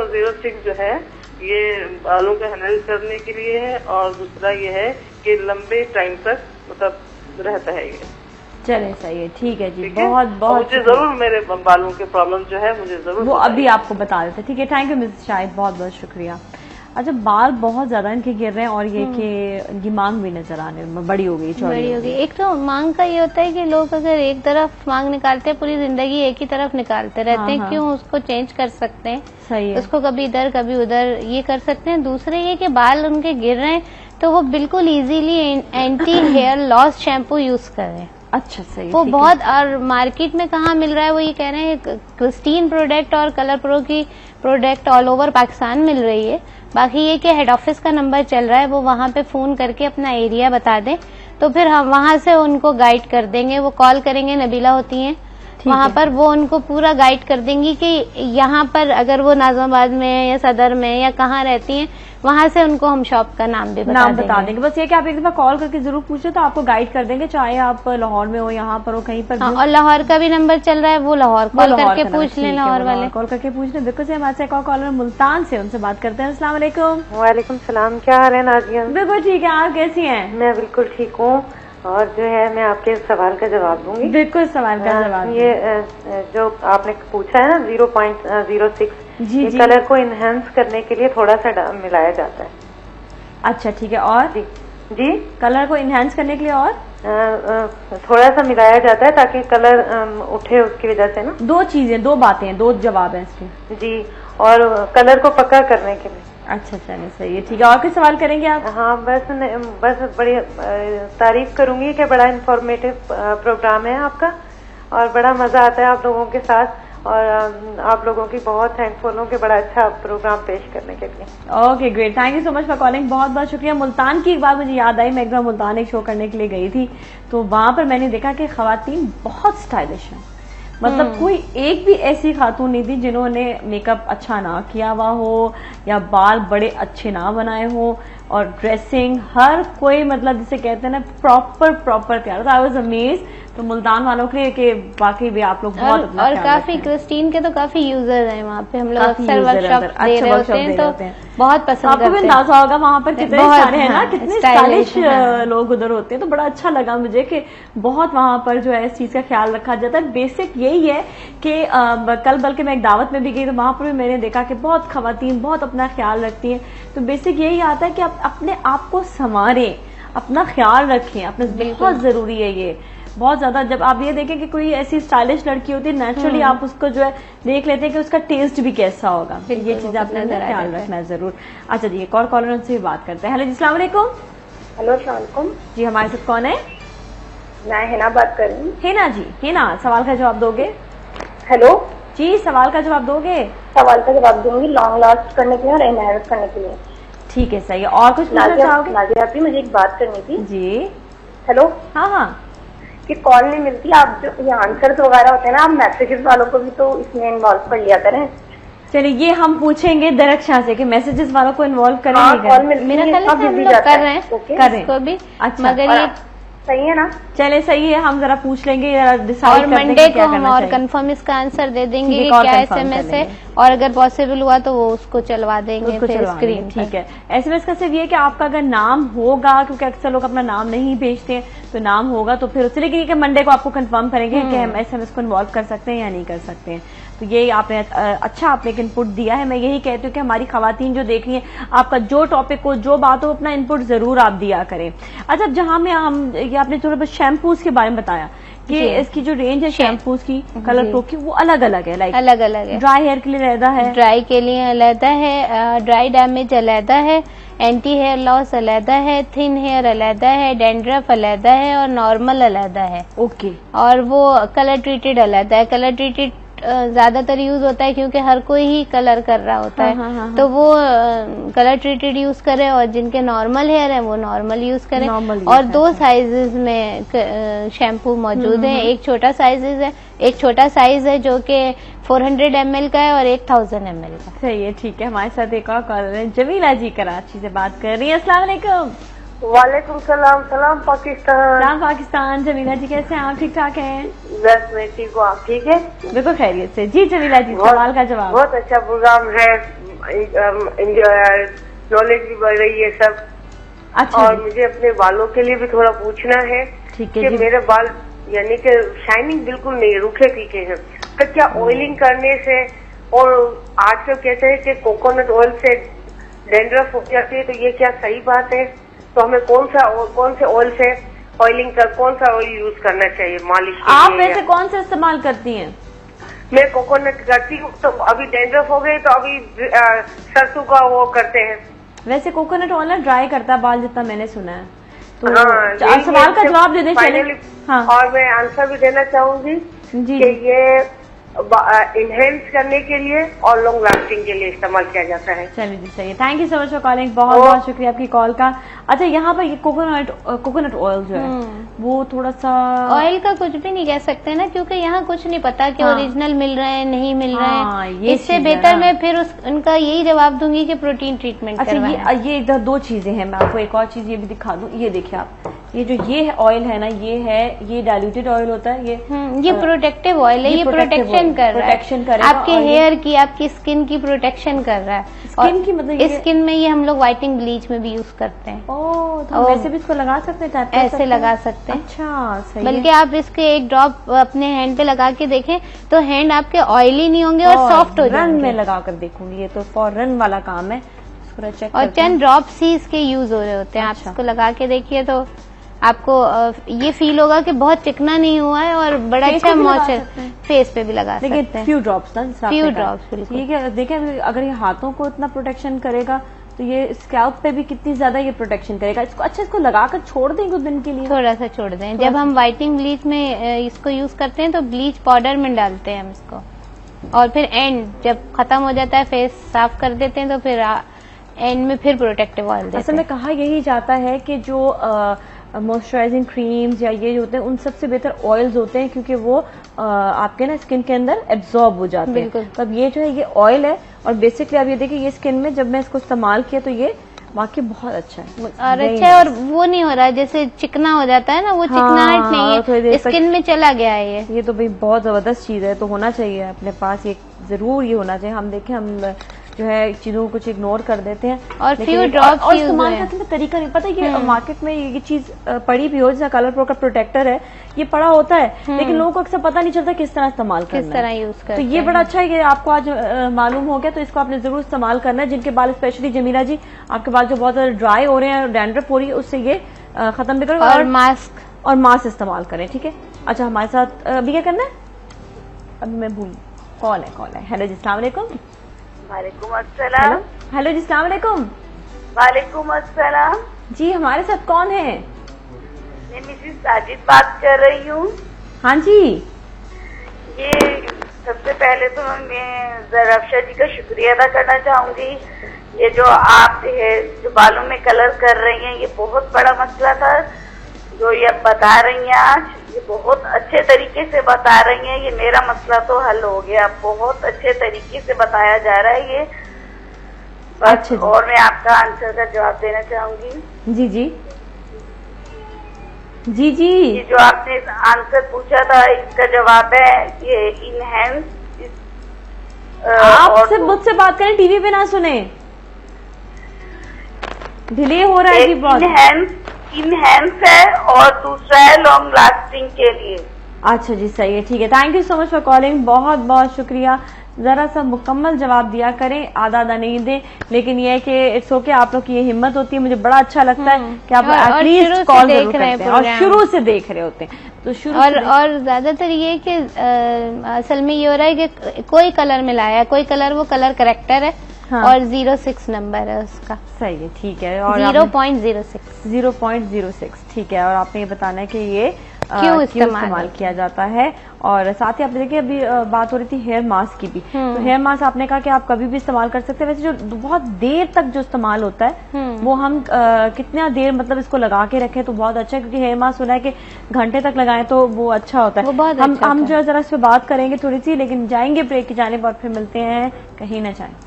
006 जो है ये बालों को हैंडल करने के लिए है, और दूसरा ये है कि लंबे टाइम तक मतलब रहता है ये। चले सही है, ठीक है जी, बहुत बहुत मुझे जरूर मेरे बालों के प्रॉब्लम जो है मुझे जरूर वो अभी आपको बता देते। ठीक है, थैंक यू मिसेस शाहिद, बहुत बहुत शुक्रिया। अच्छा, बाल बहुत ज्यादा इनके गिर रहे हैं और ये कि इनकी मांग भी नजर आने में बड़ी हो गई, चौड़ी हो गई। एक तो मांग का ये होता है कि लोग अगर एक तरफ मांग निकालते हैं पूरी जिंदगी एक ही तरफ निकालते रहते हैं, क्यों उसको चेंज कर सकते हैं। सही है। उसको कभी इधर कभी उधर ये कर सकते हैं। दूसरे ये कि बाल उनके गिर रहे हैं तो वो बिल्कुल easily anti hair loss shampoo use करें। अच्छा सही। वो बहुत, और मार्केट में कहाँ मिल रहा है वो ये कह रहे हैं क्रिस्टीन प्रोडक्ट और कलर प्रो की प्रोडक्ट ऑल ओवर पाकिस्तान मिल रही है। बाकी ये कि हेड ऑफिस का नंबर चल रहा है, वो वहाँ पे फोन करके अपना एरिया बता दें तो फिर हम वहाँ से उनको गाइड कर देंगे। वो कॉल करेंगे, नबीला होती हैं वहाँ पर, वो उनको पूरा गाइड कर देंगी कि यहाँ पर अगर वो नाजमाबाद में या सदर में या कहाँ रहती हैं, वहाँ से उनको हम शॉप का नाम भी बता देंगे। बस ये कि आप एक दफा कॉल करके जरूर पूछे तो आपको गाइड कर देंगे, चाहे आप लाहौर में हो, यहाँ पर हो, कहीं पर। हाँ, और लाहौर का भी नंबर चल रहा है, वो लाहौर कॉल करके पूछ लें, लाहौर वाले कॉल करके पूछ लें। बिल्कुल से हमारे से कॉलर मुल्तान से, उनसे बात करते हैं। अस्सलाम वालेकुम। वालेकुम सलाम, क्या हाल है नाजिया? बिल्कुल ठीक है, आप कैसी हैं? मैं बिल्कुल ठीक हूँ, और जो है मैं आपके सवाल का जवाब दूंगी। बिल्कुल सवाल का जवाब। ये जो आपने पूछा है ना 0.06, जी जी, कलर को इनहेंस करने के लिए थोड़ा सा मिलाया जाता है। अच्छा ठीक है, और जी जी, कलर को इनहेंस करने के लिए और थोड़ा सा मिलाया जाता है ताकि कलर उठे, उसकी वजह से ना। दो चीजें, दो बातें, दो जवाब है इसके। जी, और कलर को पक्का करने के लिए। अच्छा चलिए सही है, ठीक है। और कुछ सवाल करेंगे आप? हाँ, बस बड़ी तारीफ करूंगी कि बड़ा इंफॉर्मेटिव प्रोग्राम है आपका, और बड़ा मजा आता है आप लोगों के साथ, और आप लोगों की बहुत थैंकफुल हूँ कि बड़ा अच्छा प्रोग्राम पेश करने के लिए। Okay great, thank you so much for calling, बहुत बहुत शुक्रिया। मुल्तान की एक बात मुझे याद आई, मैं एक बार मुल्तान एक शो करने के लिए गई थी, तो वहां पर मैंने देखा कि खवातीन बहुत स्टाइलिश हैं। मतलब कोई एक भी ऐसी खातून नहीं थी जिन्होंने मेकअप अच्छा ना किया हुआ हो या बाल बड़े अच्छे ना बनाए हो, और ड्रेसिंग हर कोई मतलब जिसे कहते हैं ना प्रॉपर तैयार था। I was amazed. तो मुल्तान वालों के लिए कि वाकई भी आप लोग बहुत अपना और काफी क्रिस्टीन के तो काफी यूजर हैं वहाँ पे, हम लोग अक्सर वर्कशॉप दे रहे होते हैं तो बहुत पसंद करते हैं। आपको भी अंदाजा होगा वहाँ पर कितने सारे हैं ना, कितने स्टाइलिश लोग उधर होते हैं। तो बड़ा अच्छा लगा मुझे कि बहुत वहाँ पर जो है इस चीज का ख्याल रखा जाता है। बेसिक यही है कि कल बल्कि मैं एक दावत में भी गई तो वहां पर भी मैंने देखा कि बहुत खवातीन बहुत अपना ख्याल रखती हैं। तो बेसिक यही आता है कि आप अपने आप को संवारें, अपना ख्याल रखें, अपने बहुत जरूरी है ये। बहुत ज्यादा। जब आप ये देखें कि कोई ऐसी स्टाइलिश लड़की होती है, नेचुरली आप उसको जो है देख लेते हैं कि उसका टेस्ट भी कैसा होगा। ये चीज आपने ख्याल रखना है जरूर। अच्छा जी, एक और कॉलर से बात करते हैं। हेलो जी, अस्सलाम वालेकुम। हेलो अस्सलाम वालेकुम जी, हमारे साथ कौन है? मैं हिना बात कर रही हूँ। हिना जी, हिना सवाल का जवाब दोगे? हेलो जी, सवाल का जवाब दोगे? सवाल का जवाब दूंगी, लॉन्ग लास्ट करने के लिए और एनहांस करने के लिए। ठीक है, सही है। और कुछ पूछना चाहोगे? नाजिया आपकी मुझे एक बात करनी थी। जी। हेलो। हाँ हाँ। कि कॉल नहीं मिलती, आप जो ये आंसर्स वगैरह होते हैं ना, आप मैसेजेस वालों को भी तो इसमें इन्वॉल्व कर लिया करें। चलिए, ये हम पूछेंगे दरख्शां से कि मैसेजेस वालों को इन्वॉल्व करें। हाँ, कॉल मिलती मेरा है, ख्याल है हम लोग कर रहे हैं इसको भी। अच्छा, मगर ये सही है ना? चले, सही है। हम जरा पूछ लेंगे, डिसाइड और करते हैं मंडे क्या को हम करना और चाहिए। कंफर्म इसका आंसर दे देंगे ठीक है, कि और क्या confirm SMS कर है, लेंगे। और अगर पॉसिबल हुआ तो वो उसको चलवा देंगे उसको फिर चलवा स्क्रीन देंगे। ठीक है। SMS का सिर्फ ये कि आपका अगर नाम होगा, क्योंकि अक्सर लोग अपना नाम नहीं भेजते हैं, तो नाम होगा तो फिर उससे, लेकिन मंडे को आपको कंफर्म करेंगे कि हम SMS को इन्वॉल्व कर सकते हैं या नहीं कर सकते हैं। तो ये आपने अच्छा आपने एक इनपुट दिया है। मैं यही कहती हूँ कि हमारी खवातीन जो देख रही हैं, आपका जो टॉपिक हो, जो बात हो, अपना इनपुट जरूर आप दिया करें। अच्छा, जहां में हम ये आपने थोड़ा बहुत शैम्पूज के बारे में बताया कि इसकी जो रेंज है शैम्पूज की, कलर प्रो की, वो अलग अलग है। लाइक अलग अलग है। ड्राई हेयर के लिए अलहदा है, ड्राई के लिए अलहदा है, ड्राई डैमेज अलहदा है, एंटी हेयर लॉस अलहदा है, थिन हेयर अलहदा है, डैंड्रफ अलहदा है और नॉर्मल अलहदा है। ओके। और वो कलर ट्रीटेड अलहदा है। कलर ट्रीटेड ज्यादातर यूज होता है क्योंकि हर कोई ही कलर कर रहा होता है, तो वो कलर ट्रीटेड यूज करे, और जिनके नॉर्मल हेयर है वो नॉर्मल यूज करें। और 2 साइजेस में शैम्पू मौजूद है। एक छोटा साइज है जो कि 400 ml का है और 1000 ml का। सही है, ठीक है। हमारे साथ एक और कॉलर है, जमीला जी कराची से बात कर रही है। अस्सलाम वालेकुम। वालेकुम सलाम। सलाम पाकिस्तान। सलाम पाकिस्तान। जमीला जी कैसे हैं आप? ठीक ठाक हैं? बस मैं ठीक हूँ, आप ठीक है? बिल्कुल खैरियत से। जी जमीला जी, सवाल का जवाब। बहुत अच्छा प्रोग्राम है, नॉलेज भी बढ़ रही है सब। अच्छा। और मुझे अपने बालों के लिए भी थोड़ा पूछना है। ठीक है कि जी। मेरे बाल यानी कि शाइनिंग बिल्कुल नहीं, रूखे तीखे हैं, तो क्या ऑयलिंग करने से, और आजकल कहते हैं कि कोकोनट ऑयल से डैंड्रफ हो जाती है, तो ये क्या सही बात है? तो हमें कौन से ऑयल से ऑयलिंग कर, कौन सा ऑयल यूज करना चाहिए मालिश के आप लिए? वैसे कौन सा इस्तेमाल करती हैं? मैं कोकोनट करती हूँ, तो अभी डैंड्रफ हो गई तो अभी सरसों का वो करते हैं। वैसे कोकोनट ऑयल ना ड्राई करता है बाल, जितना मैंने सुना है। तो हाँ, आप सवाल का जवाब दे दें। फाइनली। हाँ। और मैं आंसर भी देना चाहूंगी जी। कि ये इनहेंस करने के लिए और लॉन्ग लास्टिंग के लिए इस्तेमाल किया जाता है। चलिए जी, सही है। Thank you so much for calling. बहुत बहुत शुक्रिया आपकी कॉल का। अच्छा, यहाँ पर ये कोकोनट ऑयल जो है वो थोड़ा सा, ऑयल का कुछ भी नहीं कह सकते ना, क्योंकि यहाँ कुछ नहीं पता कि ओरिजिनल मिल रहे हैं नहीं मिल रहे हैं। इससे बेहतर मैं फिर उनका यही जवाब दूंगी कि प्रोटीन ट्रीटमेंट करवाएं। अच्छा, ये इधर 2 चीजें हैं। मैं आपको एक और चीज ये भी दिखा दूं। ये देखिए आप, ये ऑयल है ना, ये डाइल्यूटेड ऑयल होता है। ये प्रोटेक्टिव ऑयल है। ये प्रोटेक्शन कर रहा है आपके हेयर की, आपकी स्किन की प्रोटेक्शन कर रहा है। स्किन की मतलब स्किन में ये हम लोग व्हाइटनिंग ब्लीच में भी यूज करते हैं। तो वैसे भी इसको लगा सकते हैं, ऐसे लगा सकते हैं। अच्छा, सही। बल्कि आप इसके एक ड्रॉप अपने हैंड पे लगा के देखें तो हैंड आपके ऑयली नहीं होंगे और सॉफ्ट हो जाएंगे। रन में लगा कर देखूंगी, ये तो फॉरन वाला काम है। चेक और 10 ड्रॉप्स ही इसके यूज हो रहे होते हैं। आप इसको लगा के देखिए तो आपको ये फील होगा कि बहुत चिकना नहीं हुआ है और बड़ा अच्छा मॉइस्चर। फेस पे भी लगा सकते हैं। फ्यू ड्रॉप्स ना, फ्यू ड्रॉप्स बिल्कुल। ठीक है, देखिए अगर ये हाथों को इतना प्रोटेक्शन करेगा तो ये स्कैल्प पे भी कितनी ज्यादा ये प्रोटेक्शन करेगा। इसको लगाकर छोड़ दें कुछ दिन के लिए, थोड़ा सा छोड़ दें। जब हम व्हाइटनिंग ब्लीच में इसको यूज करते हैं तो ब्लीच पाउडर में डालते हैं हम इसको, और फिर एंड जब खत्म हो जाता है फेस साफ कर देते हैं तो फिर एंड में फिर प्रोटेक्टिव ऑयल देते हैं। असल में कहा यही जाता है कि जो मॉइस्चराइजिंग क्रीम्स या ये जो होते हैं उन सबसे बेहतर ऑयल्स होते हैं, क्योंकि वो आपके ना स्किन के अंदर एब्जॉर्ब हो जाते हैं। तो अब ये जो है ये ऑयल है, और बेसिकली अब ये देखिए ये स्किन में जब मैं इसको इस्तेमाल किया तो ये वाकई बहुत अच्छा है। और अच्छा है, और वो नहीं हो रहा है जैसे चिकना हो जाता है ना, वो चिकनाहट नहीं है, स्किन में चला गया है। ये तो भाई बहुत जबरदस्त चीज है, तो होना चाहिए अपने पास, ये जरूर ये होना चाहिए। हम देखें, हम जो है चीजों को कुछ इग्नोर कर देते हैं, और फ्यू ड्रॉप्स और इस्तेमाल करने का तरीका नहीं पता। ये मार्केट में ये चीज पड़ी भी हो, जैसा कलर प्रो का प्रोटेक्टर है, ये पड़ा होता है, लेकिन लोगों को अक्सर पता नहीं चलता किस तरह इस्तेमाल करना है, किस तरह यूज करना। तो ये बड़ा अच्छा है कि आपको आज मालूम हो गया, तो इसको आपने जरूर इस्तेमाल करना है। जिनके बाल, स्पेशली जमीला जी, आपके बाल जो बहुत ज्यादा ड्राई हो रहे हैं और डैंड्रफ हो रही है, उससे ये खत्म भी करें। और मास्क इस्तेमाल करें, ठीक है। अच्छा हमारे साथ अभी क्या करना है, अभी मैं भूल, कॉल है। हेलो जी, अस्सलाम वालेकुम। वालेकुम अस्सलाम। हेलो जी, अस्सलाम वालेकुम। वालेकुम अस्सलाम जी, हमारे साथ कौन है? मैं मिसेस साजिद बात कर रही हूँ। हाँ जी। ये सबसे पहले तो मैं जराफ्शा जी का शुक्रिया अदा करना चाहूंगी। ये जो आप जो बालों में कलर कर रही हैं, ये बहुत बड़ा मसला था जो ये बता रही हैं आज, ये बहुत अच्छे तरीके से बता रही हैं। ये मेरा मसला तो हल हो गया, बहुत अच्छे तरीके से बताया जा रहा है ये। अच्छा, और मैं आपका आंसर का जवाब देना चाहूंगी। जी जी जी जी। ये जो आपने आंसर पूछा था, इसका जवाब है ये इनहेंस। आप सिर्फ मुझसे बात करें, टीवी पे ना सुने, डिले हो रहा है जी बहुत। इनहेंस है और दूसरा है लॉन्ग लास्टिंग के लिए। अच्छा जी, सही है, ठीक है। Thank you so much for calling, बहुत बहुत शुक्रिया। जरा सा मुकम्मल जवाब दिया करें, आधा आधा नहीं दे, लेकिन ये है कि इट्स ओके, आप लोग की ये हिम्मत होती है, मुझे बड़ा अच्छा लगता है कि आप एटलीस्ट कॉल जरूर करते हैं और शुरू से देख रहे होते हैं। तो शुरू और ज्यादातर ये कि असल में ये हो रहा है कि कोई कलर मिलाया, कोई कलर वो कलर करेक्टर है। हाँ। और 06 नंबर है उसका। सही है, ठीक है। और 0.06 ठीक है। और आपने ये बताना है कि ये क्यों इस्तेमाल किया जाता है। और साथ ही आपने देखिए अभी बात हो रही थी हेयर मास्क की भी, तो हेयर मास्क आपने कहा कि आप कभी भी इस्तेमाल कर सकते हैं। वैसे जो बहुत देर तक जो इस्तेमाल होता है वो हम कितना देर मतलब इसको लगा के रखें तो बहुत अच्छा है, क्योंकि हेयर मास्क सुना है कि घंटे तक लगाएं तो वो अच्छा होता है। हम जो जरा इस पर बात करेंगे थोड़ी सी, लेकिन जाएंगे ब्रेक की जाने पर, फिर मिलते हैं, कहीं ना जाएं।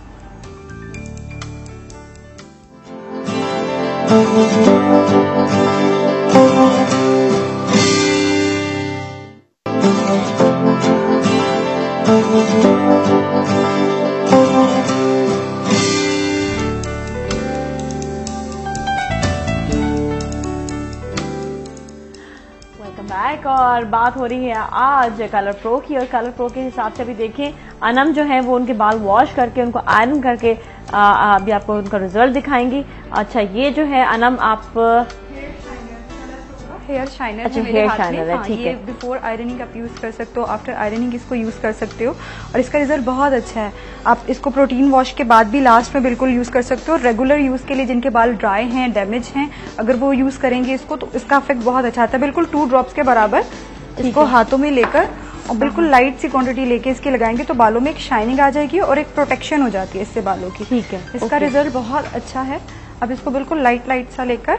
Welcome back. और बात हो रही है आज कलर प्रो की, और कलर प्रो के हिसाब से अभी देखिए अनम जो है वो उनके बाल वॉश करके उनको आयरन करके अभी आपको उनका रिजल्ट दिखाएंगी। अच्छा, ये जो है अनम आप हेयर शाइनर। अच्छा, हेयर शाइनर है, ठीक है। बिफोर आयरनिंग आप यूज कर सकते हो, आफ्टर आयरनिंग इसको यूज कर सकते हो और इसका रिजल्ट बहुत अच्छा है। आप इसको प्रोटीन वॉश के बाद भी लास्ट में बिल्कुल यूज कर सकते हो। रेगुलर यूज के लिए जिनके बाल ड्राई हैं, डैमेज हैं, अगर वो यूज करेंगे इसको तो इसका इफेक्ट बहुत अच्छा आता है। बिल्कुल 2 ड्रॉप्स के बराबर इसको हाथों में लेकर और बिल्कुल लाइट सी क्वांटिटी लेके इसके लगाएंगे तो बालों में एक शाइनिंग आ जाएगी और एक प्रोटेक्शन हो जाती है इससे बालों की। ठीक है, इसका रिजल्ट बहुत अच्छा है। अब इसको बिल्कुल लाइट लाइट सा लेकर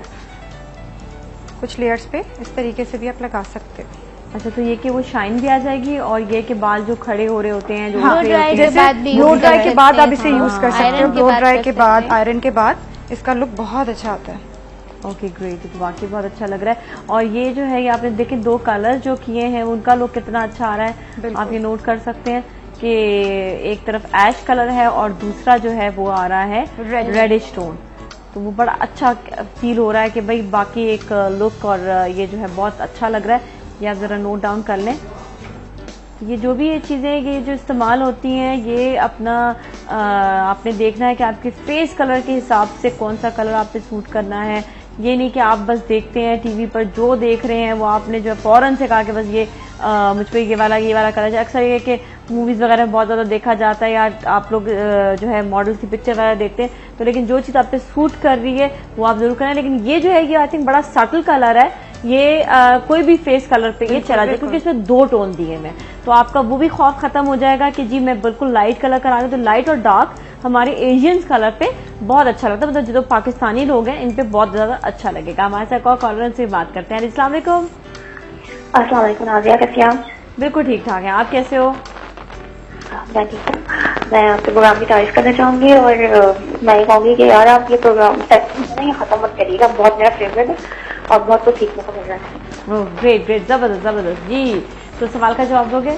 कुछ लेयर्स पे इस तरीके से भी आप लगा सकते हो। अच्छा, तो ये कि वो शाइन भी आ जाएगी और ये कि बाल जो खड़े हो रहे होते हैं, जो ब्लो ड्राई के बाद आप इसे यूज कर सकते हो। ब्लो ड्राई के बाद, आयरन के बाद इसका लुक बहुत अच्छा आता है। ओके, ग्रेट, तो वाकई बहुत अच्छा लग रहा है। और ये जो है ये आपने देखे 2 कलर जो किए हैं उनका लुक कितना अच्छा आ रहा है, आप ये नोट कर सकते हैं कि एक तरफ ऐश कलर है और दूसरा जो है वो आ रहा है रेडिश टोन। तो वो बड़ा अच्छा फील हो रहा है कि भाई बाकी एक लुक और ये जो है बहुत अच्छा लग रहा है। ये आप जरा नोट डाउन कर लें। ये जो भी ये चीजें ये जो इस्तेमाल होती हैं ये अपना आपने देखना है कि आपके फेस कलर के हिसाब से कौन सा कलर आप पे सूट करना है। ये नहीं कि आप बस देखते हैं टीवी पर जो देख रहे हैं वो आपने जो है फौरन से कहा कि बस ये मुझ पे ये वाला कलर। अक्सर ये कि मूवीज वगैरह में बहुत ज्यादा देखा जाता है या आप लोग जो है मॉडल्स की पिक्चर वगैरह देखते हैं, तो लेकिन जो चीज आप पे सूट कर रही है वो आप जरूर करें। लेकिन ये जो है ये आई थिंक बड़ा सटल कलर है, ये कोई भी फेस कलर पे ये चला जाए क्योंकि इसमें 2 टोन दिए हैं, तो आपका वो भी खौफ खत्म हो जाएगा कि जी मैं बिल्कुल लाइट कलर करा रही हूँ। तो लाइट और डार्क हमारे एशियंस कलर पे बहुत अच्छा लगता है, मतलब जो पाकिस्तानी लोग हैं इन पे बहुत ज्यादा अच्छा लगेगा। हमारे साथ कॉलर से बात करते हैं। अस्सलाम वालेकुम। अस्सलाम वालेकुम नाज़िया, कैसे हैं आप? बिल्कुल ठीक ठाक है, आप कैसे हो? मैं ठीक हूँ। मैं आपके प्रोग्राम की तारीफ करना चाहूंगी और मैं ये कहूंगी कि यार आप ये प्रोग्राम खत्म मत करिएगा, बहुत मेरा फेवरेट है और बहुत कुछ सीखने को मिल रहा है। ओह ग्रेट ग्रेट, जबरदस्त जी। तो सवाल का जवाब दोगे?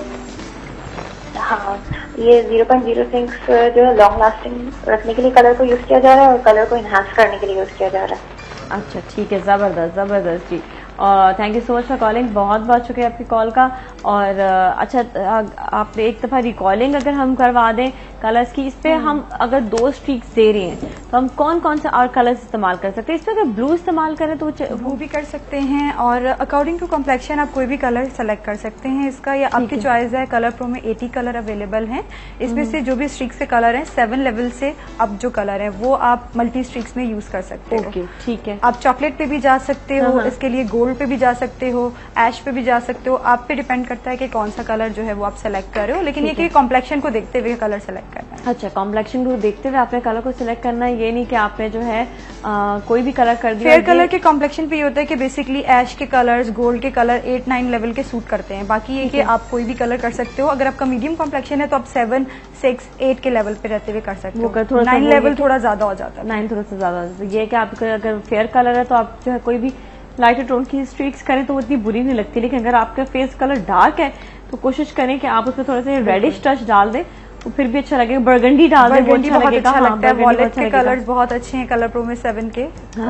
हाँ, ये 0.06 जो है लॉन्ग लास्टिंग रखने के लिए कलर को यूज किया जा रहा है और कलर को इनहांस करने के लिए यूज किया जा रहा है। अच्छा ठीक है, जबरदस्त जी। Thank you so much for calling, बहुत बहुत शुक्रिया आपकी कॉल का। और अच्छा आप एक दफ़ा रिकॉलिंग अगर हम करवा दें कलर्स की। इस पे हम अगर 2 स्ट्रीक्स दे रहे हैं तो हम कौन कौन से और कलर्स इस्तेमाल कर सकते हैं? इस पे अगर ब्लू इस्तेमाल करें तो वो भी कर सकते हैं, और अकॉर्डिंग टू कॉम्प्लेक्शन आप कोई भी कलर सेलेक्ट कर सकते हैं इसका, या आपकी चॉइस है। कलर प्रो में 80 कलर अवेलेबल हैं, इसमें से जो भी स्ट्रीक्स के कलर हैं 7 लेवल से अब जो कलर है वो आप मल्टी स्ट्रीक्स में यूज कर सकते हो। ओके, ठीक है। आप चॉकलेट पे भी जा सकते हो, इसके लिए गोल्ड पे भी जा सकते हो, ऐश पे भी जा सकते हो। आप पे डिपेंड करता है कि कौन सा कलर जो है वो आप सेलेक्ट कर रहे हो, लेकिन ये कि कॉम्प्लेक्शन को देखते हुए कलर सेलेक्ट करना है। अच्छा, कॉम्प्लेक्शन को देखते हुए आपने कलर को सिलेक्ट करना है, ये नहीं कि आपने जो है कोई भी कलर कर दिया। फेयर कलर के कॉम्प्लेक्शन पे ये होता है कि बेसिकली ऐश के कलर्स, गोल्ड के कलर 8-9 लेवल के सूट करते हैं। बाकी ये कि आप कोई भी कलर कर सकते हो। अगर आपका मीडियम कॉम्प्लेक्शन है तो आप 7, 6, 8 के लेवल पे रहते हुए कर सकते हो। 9 लेवल थोड़ा ज्यादा हो जाता है। 9 थोड़ा सा ज्यादा। ये है कि आपका अगर फेयर कलर है तो आप जो है कोई भी लाइटर टोन की स्ट्रीक्स करें तो वो इतनी बुरी नहीं लगती, लेकिन अगर आपका फेस कलर डार्क है तो कोशिश करें कि आप उसमें थोड़ा सा रेडिश टच डाल दें तो फिर भी अच्छा लगेगा। बर्गंडी डाल दें, वो अच्छा लगेगा। लगता है। वॉलेट के कलर्स बहुत अच्छे हैं कलर प्रो में 7 के,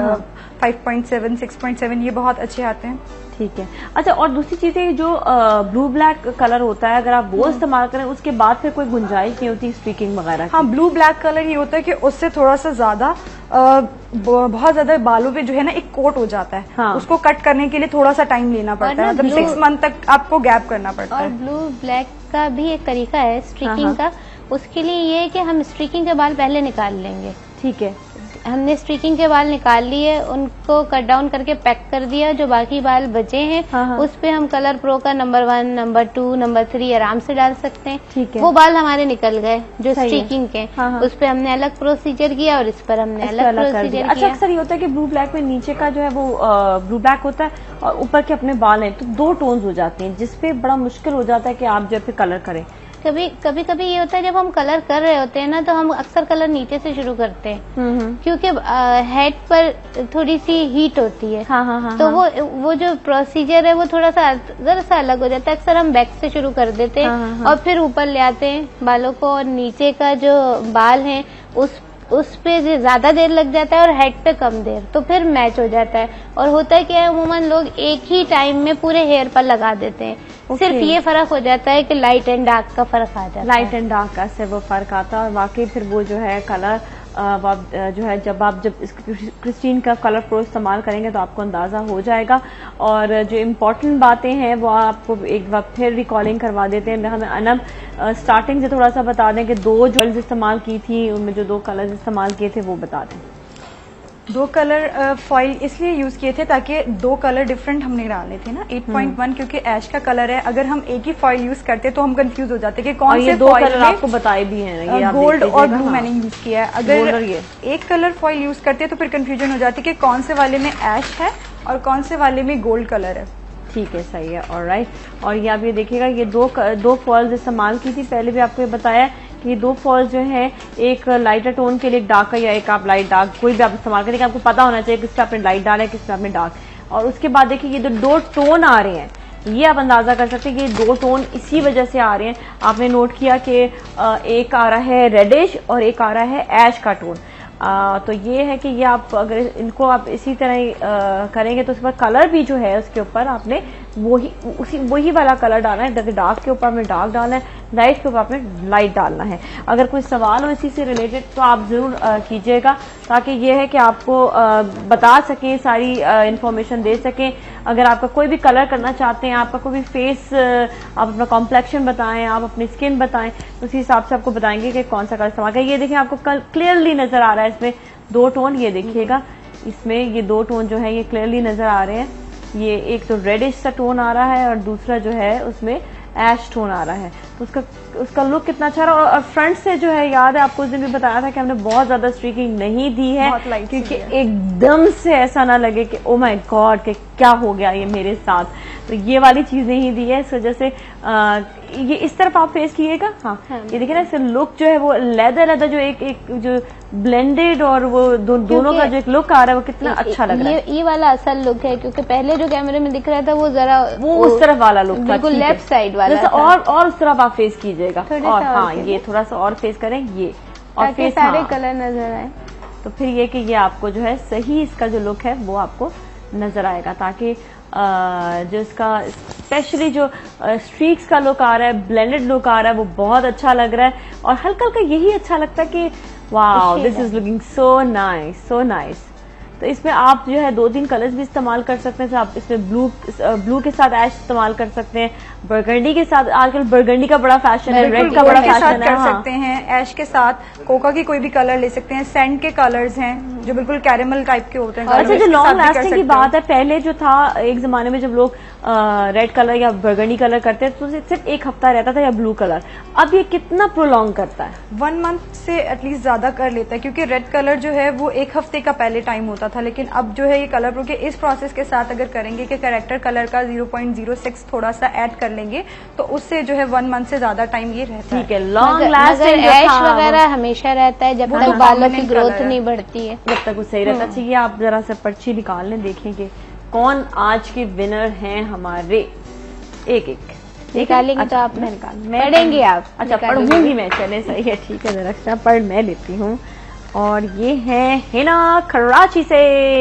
5.7, 6.7 ये बहुत अच्छे आते हैं। ठीक है। अच्छा, और दूसरी चीज है जो ब्लू ब्लैक कलर होता है, अगर आप वो इस्तेमाल करें उसके बाद फिर कोई गुंजाइश नहीं होती स्ट्रीकिंग वगैरह। हाँ, ब्लू ब्लैक कलर ये होता है कि उससे थोड़ा सा ज्यादा बहुत ज्यादा बालों पे जो है ना एक कोट हो जाता है। हाँ। उसको कट करने के लिए थोड़ा सा टाइम लेना पड़ता है, मतलब 6 मंथ तक आपको गैप करना पड़ता है। और ब्लू ब्लैक का भी एक तरीका है स्ट्रीकिंग का। उसके लिए ये है कि हम स्ट्रीकिंग के बाल पहले निकाल लेंगे। ठीक है, हमने स्ट्रीकिंग के बाल निकाल लिए, उनको कट डाउन करके पैक कर दिया। जो बाकी बाल बचे हैं उस पे हम कलर प्रो का नंबर 1, नंबर 2, नंबर 3 आराम से डाल सकते हैं। ठीक है। वो बाल हमारे निकल गए जो स्ट्रीकिंग के। उस पे हमने अलग प्रोसीजर किया और इस पर हमने अलग प्रोसीजर किया। अच्छा, अक्सर ये होता है कि ब्लू ब्लैक में नीचे का जो है वो ब्लू ब्लैक होता है और ऊपर के अपने बाल हैं तो 2 टोन्स हो जाते हैं, जिसपे बड़ा मुश्किल हो जाता है कि आप जो है कलर करें। कभी ये होता है जब हम कलर कर रहे होते हैं ना तो हम अक्सर कलर नीचे से शुरू करते हैं, क्योंकि हेड पर थोड़ी सी हीट होती है। तो वो जो प्रोसीजर है वो थोड़ा सा जरा सा अलग हो जाता है। अक्सर हम बैक से शुरू कर देते हैं और फिर ऊपर ले आते हैं बालों को, और नीचे का जो बाल है उस पे ज्यादा देर लग जाता है और हेड पे कम देर, तो फिर मैच हो जाता है। और होता है क्या, अमूमन लोग एक ही टाइम में पूरे हेयर पर लगा देते हैं। सिर्फ ये फर्क हो जाता है कि लाइट एंड डार्क का फर्क आ जाता है। लाइट एंड डार्क का से वो फर्क आता है और वाकई फिर वो जो है कलर जो है जब क्रिस्टीन का कलर प्रो इस्तेमाल करेंगे तो आपको अंदाजा हो जाएगा। और जो इम्पोर्टेंट बातें हैं वो आपको एक बार फिर रिकॉलिंग करवा देते हैं। हमें अनब स्टार्टिंग से थोड़ा सा बता दें कि 2 ज्वेल्स इस्तेमाल की थी, उनमें जो 2 कलर्स इस्तेमाल किए थे वो बता दें। 2 कलर फॉइल इसलिए यूज किए थे ताकि 2 कलर डिफरेंट हमने डालने थे ना। 8.1 क्योंकि ऐश का कलर है, अगर हम एक ही फॉइल यूज करते तो हम कंफ्यूज हो जाते कि कौन से 2 कलर आपको बताए भी हैं, गोल्ड और ब्लू मैंने यूज किया है। अगर एक कलर फॉइल यूज करते तो फिर कंफ्यूजन हो जाती कि कौन से वाले में ऐश है और कौन से वाले में गोल्ड कलर है। ठीक है, सही है, ऑलराइट। और ये आप ये देखिएगा, ये 2 फॉल्स इस्तेमाल की थी। पहले भी आपको ये बताया कि ये 2 फॉल्स जो हैं, एक लाइटर टोन के लिए एक डार्क का या एक आप लाइट डार्क कोई भी आप इस्तेमाल करें, आपको पता होना चाहिए किस पे आपने लाइट डाला है, किस पे आपने डार्क। और उसके बाद देखिए ये 2 टोन आ रहे हैं, ये आप अंदाजा कर सकते हैं कि ये 2 टोन इसी वजह से आ रहे हैं। आपने नोट किया कि एक आ रहा है रेडिश और एक आ रहा है ऐश का टोन। तो ये है कि ये आप अगर इनको आप इसी तरह करेंगे तो उस पर कलर भी जो है उसके ऊपर आपने वही वाला कलर डालना है। डार्क के ऊपर आपने डार्क डालना है, लाइट के ऊपर आपने लाइट डालना है। अगर कोई सवाल हो इसी से रिलेटेड तो आप जरूर कीजिएगा, ताकि ये है कि आपको बता सकें, सारी इंफॉर्मेशन दे सकें। अगर आपका कोई भी कलर करना चाहते हैं, आपका कोई भी फेस, आप अपना कॉम्प्लेक्शन बताएं, आप अपनी स्किन बताएं, उसी हिसाब से आपको बताएंगे कि कौन सा कलर इस्तेमाल करें। ये देखिए आपको क्लियरली नजर आ रहा है इसमें 2 टोन, ये देखिएगा इसमें ये 2 टोन जो है ये क्लियरली नजर आ रहे हैं। ये एक तो रेडिश सा टोन आ रहा है और दूसरा जो है उसमें ऐश टोन आ रहा है। तो उसका लुक कितना अच्छा रहा। और फ्रंट से जो है, याद है आपको उस दिन भी बताया था कि हमने बहुत ज्यादा स्ट्रीकिंग नहीं दी है, क्योंकि एकदम से ऐसा ना लगे कि ओ माय गॉड कि क्या हो गया ये मेरे साथ। तो ये वाली चीज नहीं दी है, इस वजह से ये इस तरफ आप फेस कीजिएगा। हाँ, ये देखिए ना, इसका लुक जो है वो लेदर जो एक जो ब्लेंडेड और वो दोनों का जो एक लुक आ रहा है वो कितना अच्छा लग रहा है। ये वाला असल लुक है, क्योंकि पहले जो कैमरे में दिख रहा था वो जरा उस तरफ वाला लुक था, बिल्कुल लेफ्ट साइड वाला था। और उस तरफ आप फेस कीजिएगा, और हाँ ये थोड़ा सा और फेस करें ये, और फेस सारे कलर नजर आए। तो फिर ये कि ये आपको जो है सही इसका जो लुक है वो आपको नजर आएगा, ताकि जो इसका स्पेशली जो स्ट्रीक्स का लुक आ रहा है, ब्लेंडेड लुक आ रहा है, वो बहुत अच्छा लग रहा है। और हल्का हल्का यही अच्छा लगता है कि wow this is looking so nice, so nice. तो इसमें आप जो है 2-3 कलर्स भी इस्तेमाल कर सकते हैं। आप इसमें ब्लू के साथ ऐश इस्तेमाल कर सकते हैं, बरगंडी के साथ, आजकल बरगंडी का बड़ा फैशन है, रेड का बड़ा फैशन है, कर सकते हैं, ऐश के साथ कोका की कोई भी कलर ले सकते हैं, सैंड के कलर्स हैं जो बिल्कुल कैरेमल टाइप के होते हैं। अच्छा, जो लॉन्ग लास्टिंग की बात है, पहले जो था एक जमाने में जब लोग रेड कलर या बरगंडी कलर करते हैं तो सिर्फ 1 हफ्ता रहता था, या ब्लू कलर। अब ये कितना प्रोलॉन्ग करता है? 1 मंथ से एटलीस्ट ज्यादा कर लेता है, क्योंकि रेड कलर जो है वो 1 हफ्ते का पहले टाइम होता था, लेकिन अब जो है ये कलर प्रो के इस प्रोसेस के साथ अगर करेंगे कि कैरेक्टर कलर का 0.06 थोड़ा सा ऐड कर लेंगे तो उससे जो है 1 मंथ से ज्यादा टाइम ये रहता है। ठीक है, लॉन्ग लास्टिंग ऐश वगैरह हमेशा रहता है जब तक बालों की ग्रोथ नहीं बढ़ती है, जब तक वो सही रहता चाहिए। आप जरा से पर्ची निकाल लें, देखेंगे कौन आज के विनर हैं हमारे। एक निकालेंगे तो आप पढ़ेंगे आप? अच्छा, पढ़ूंगी मैं, चले सही है, ठीक है, जरा पढ़ मैं लेती हूँ। और ये है हिना कराची से।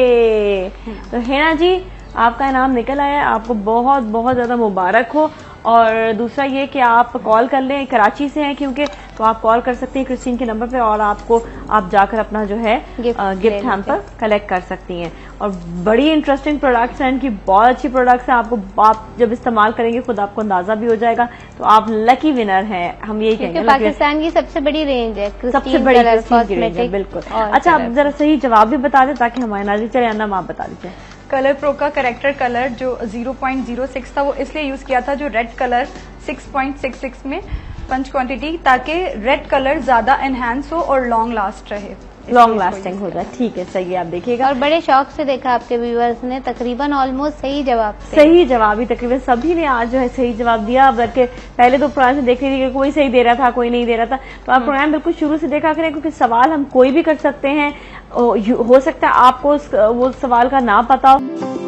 तो हिना जी, आपका इनाम निकल आया, आपको बहुत बहुत ज्यादा मुबारक हो। और दूसरा ये कि आप कॉल कर लें, कराची से हैं क्योंकि, तो आप कॉल कर सकती हैं क्रिस्टीन के नंबर पे और आप जाकर अपना जो है गिफ्ट हैम्पर कलेक्ट कर सकती हैं। और बड़ी इंटरेस्टिंग प्रोडक्ट्स हैं इनकी, बहुत अच्छी प्रोडक्ट्स हैं। आप जब इस्तेमाल करेंगे खुद आपको अंदाजा भी हो जाएगा। तो आप लकी विनर हैं, हम यही कहेंगे। पाकिस्तान की सबसे बड़ी रेंज है, सबसे बड़ी रेंज है, बिल्कुल। अच्छा, आप जरा सही जवाब भी बता दें ताकि हमारे नाज़रीन, चले नाम आप बता दीजिए। कलर प्रो का कैरेक्टर कलर जो 0.06 था वो इसलिए यूज किया था, जो रेड कलर 6.66 में पंच क्वांटिटी, ताकि रेड कलर ज्यादा एनहांस हो और लॉन्ग लास्ट रहे, लॉन्ग लास्टिंग हो जाए। ठीक है, सही है, आप देखिएगा। और बड़े शौक से देखा आपके व्यूअर्स ने, तकरीबन ऑलमोस्ट सही जवाब सही जवाब ही तकरीबन सभी ने आज जो है सही जवाब दिया। बल्कि पहले तो प्रोग्राम से देख रही थी कि कोई सही दे रहा था, कोई नहीं दे रहा था। तो आप प्रोग्राम बिल्कुल शुरू से देखा करें, क्योंकि सवाल हम कोई भी कर सकते हैं। हो सकता है आपको वो सवाल का ना पता हो।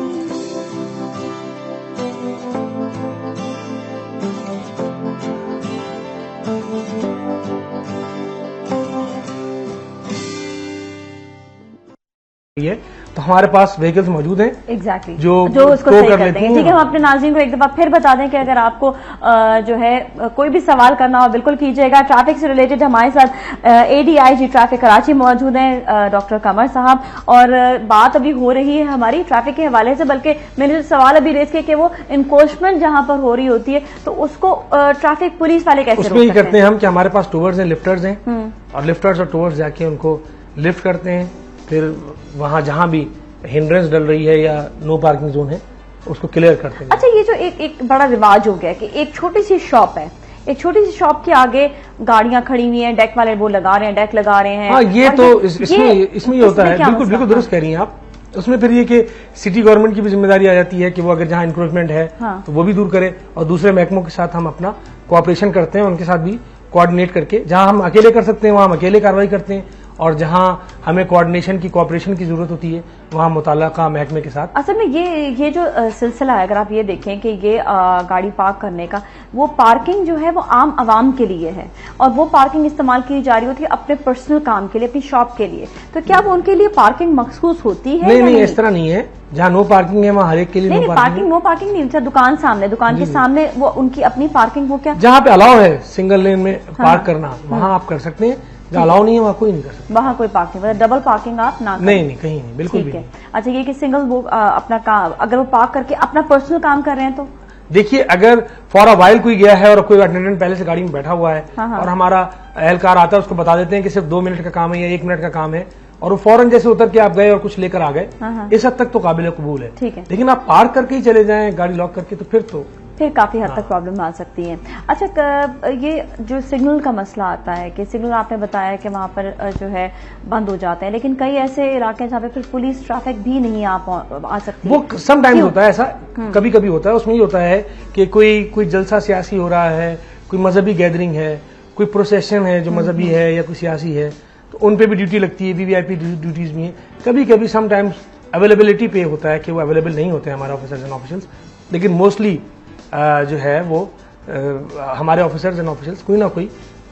तो हमारे पास व्हीकल्स मौजूद हैं एग्जैक्टली जो उसको सही कर देंगे। ठीक है, हम अपने नाज़रीन को एक दफा फिर बता दें कि अगर आपको जो है कोई भी सवाल करना हो बिल्कुल कीजिएगा। ट्रैफिक से रिलेटेड हमारे साथ ADIG ट्रैफिक कराची मौजूद हैं, डॉक्टर कमर साहब। और बात अभी हो रही है हमारी ट्रैफिक के हवाले से, बल्कि मैंने जो सवाल अभी रेज किया कि वो इनकोर्समेंट जहां पर हो रही होती है तो उसको ट्रैफिक पुलिस वाले कैसे उसमें करते हैं हम कि हमारे पास टूवर्स हैं, लिफ्टर्स हैं, और लिफ्टर्स और टूवर्स जाके उनको लिफ्ट करते हैं। फिर वहां जहां भी हिंड्रेंस डल रही है या नो पार्किंग जोन है उसको क्लियर करते हैं। अच्छा, ये जो एक बड़ा रिवाज हो गया कि एक छोटी सी शॉप है, एक छोटी सी शॉप के आगे गाड़ियां खड़ी हुई हैं, डेक वाले वो लगा रहे हैं, डेक लगा रहे हैं। हाँ, ये तो इसमें ये होता है, बिल्कुल दुरुस्त कह रही हैं आप। उसमें फिर ये कि सिटी गवर्नमेंट की भी जिम्मेदारी आ जाती है कि वो अगर जहां इंक्रोचमेंट है तो वो भी दूर करे, और दूसरे महकमों के साथ हम अपना कोऑपरेशन करते हैं, उनके साथ भी कोऑर्डिनेट करके जहां हम अकेले कर सकते हैं वहां हम अकेले कार्रवाई करते हैं, और जहां हमें कोऑर्डिनेशन की कोऑपरेशन की जरूरत होती है वहां मुताल्लिका महकमे के साथ। असल में ये जो सिलसिला है, अगर आप ये देखें कि ये गाड़ी पार्क करने का, वो पार्किंग जो है वो आम आवाम के लिए है, और वो पार्किंग इस्तेमाल की जा रही होती है अपने पर्सनल काम के लिए, अपनी शॉप के लिए। तो क्या वो उनके लिए पार्किंग मखसूस होती है? नहीं, इस तरह नहीं है। जहाँ नो पार्किंग है वहाँ हर एक के लिए नहीं, पार्किंग नो पार्किंग नहीं। अच्छा, दुकान सामने, दुकान के सामने वो उनकी अपनी पार्किंग, वो क्या जहाँ पे अलाउ है सिंगल लेन में पार्क करना, वहाँ आप कर सकते हैं। जहाँ अलाउ नहीं है वहाँ कोई नहीं कर सकता, वहाँ कोई पार्किंग, मतलब डबल पार्किंग आप ना करें। नहीं, कहीं नहीं, बिल्कुल भी नहीं। अच्छा, ये कि सिंगल वो अपना काम, अगर वो पार्क करके अपना पर्सनल काम कर रहे हैं तो देखिए, अगर फॉर अ वाइल कोई गया है और कोई अटेंडेंट पहले से गाड़ी में बैठा हुआ है और हमारा एहलकार आता है, उसको बता देते हैं कि सिर्फ 2 मिनट का काम है या 1 मिनट का काम है, और वो फौरन जैसे उतर के आप गए और कुछ लेकर आ गए, इस हद तक तो काबिल कबूल है। ठीक है, लेकिन आप पार्क करके ही चले जाएं गाड़ी लॉक करके, तो फिर काफी हद तक प्रॉब्लम आ सकती है। अच्छा, ये जो सिग्नल का मसला आता है कि सिग्नल आपने बताया कि वहां पर जो है बंद हो जाते हैं, लेकिन कई ऐसे इलाके हैं जहाँ पे फिर पुलिस ट्रैफिक भी नहीं आ सकती। वो समटाइम्स होता है ऐसा, कभी कभी होता है। उसमें ये होता है कि कोई जलसा सियासी हो रहा है, कोई मजहबी गैदरिंग है, कोई प्रोसेशन है जो मजहबी है या कोई सियासी है, तो उन पे भी ड्यूटी लगती है, वीवीआईपी ड्यूटीज भी है। कभी कभी समटाइम्स अवेलेबिलिटी पे होता है कि वो अवेलेबल नहीं होते हमारे ऑफिसर्स एंड ऑफिशियल्स, लेकिन मोस्टली जो है वो हमारे ऑफिसर्स एंड ऑफिशियल्स कोई ना कोई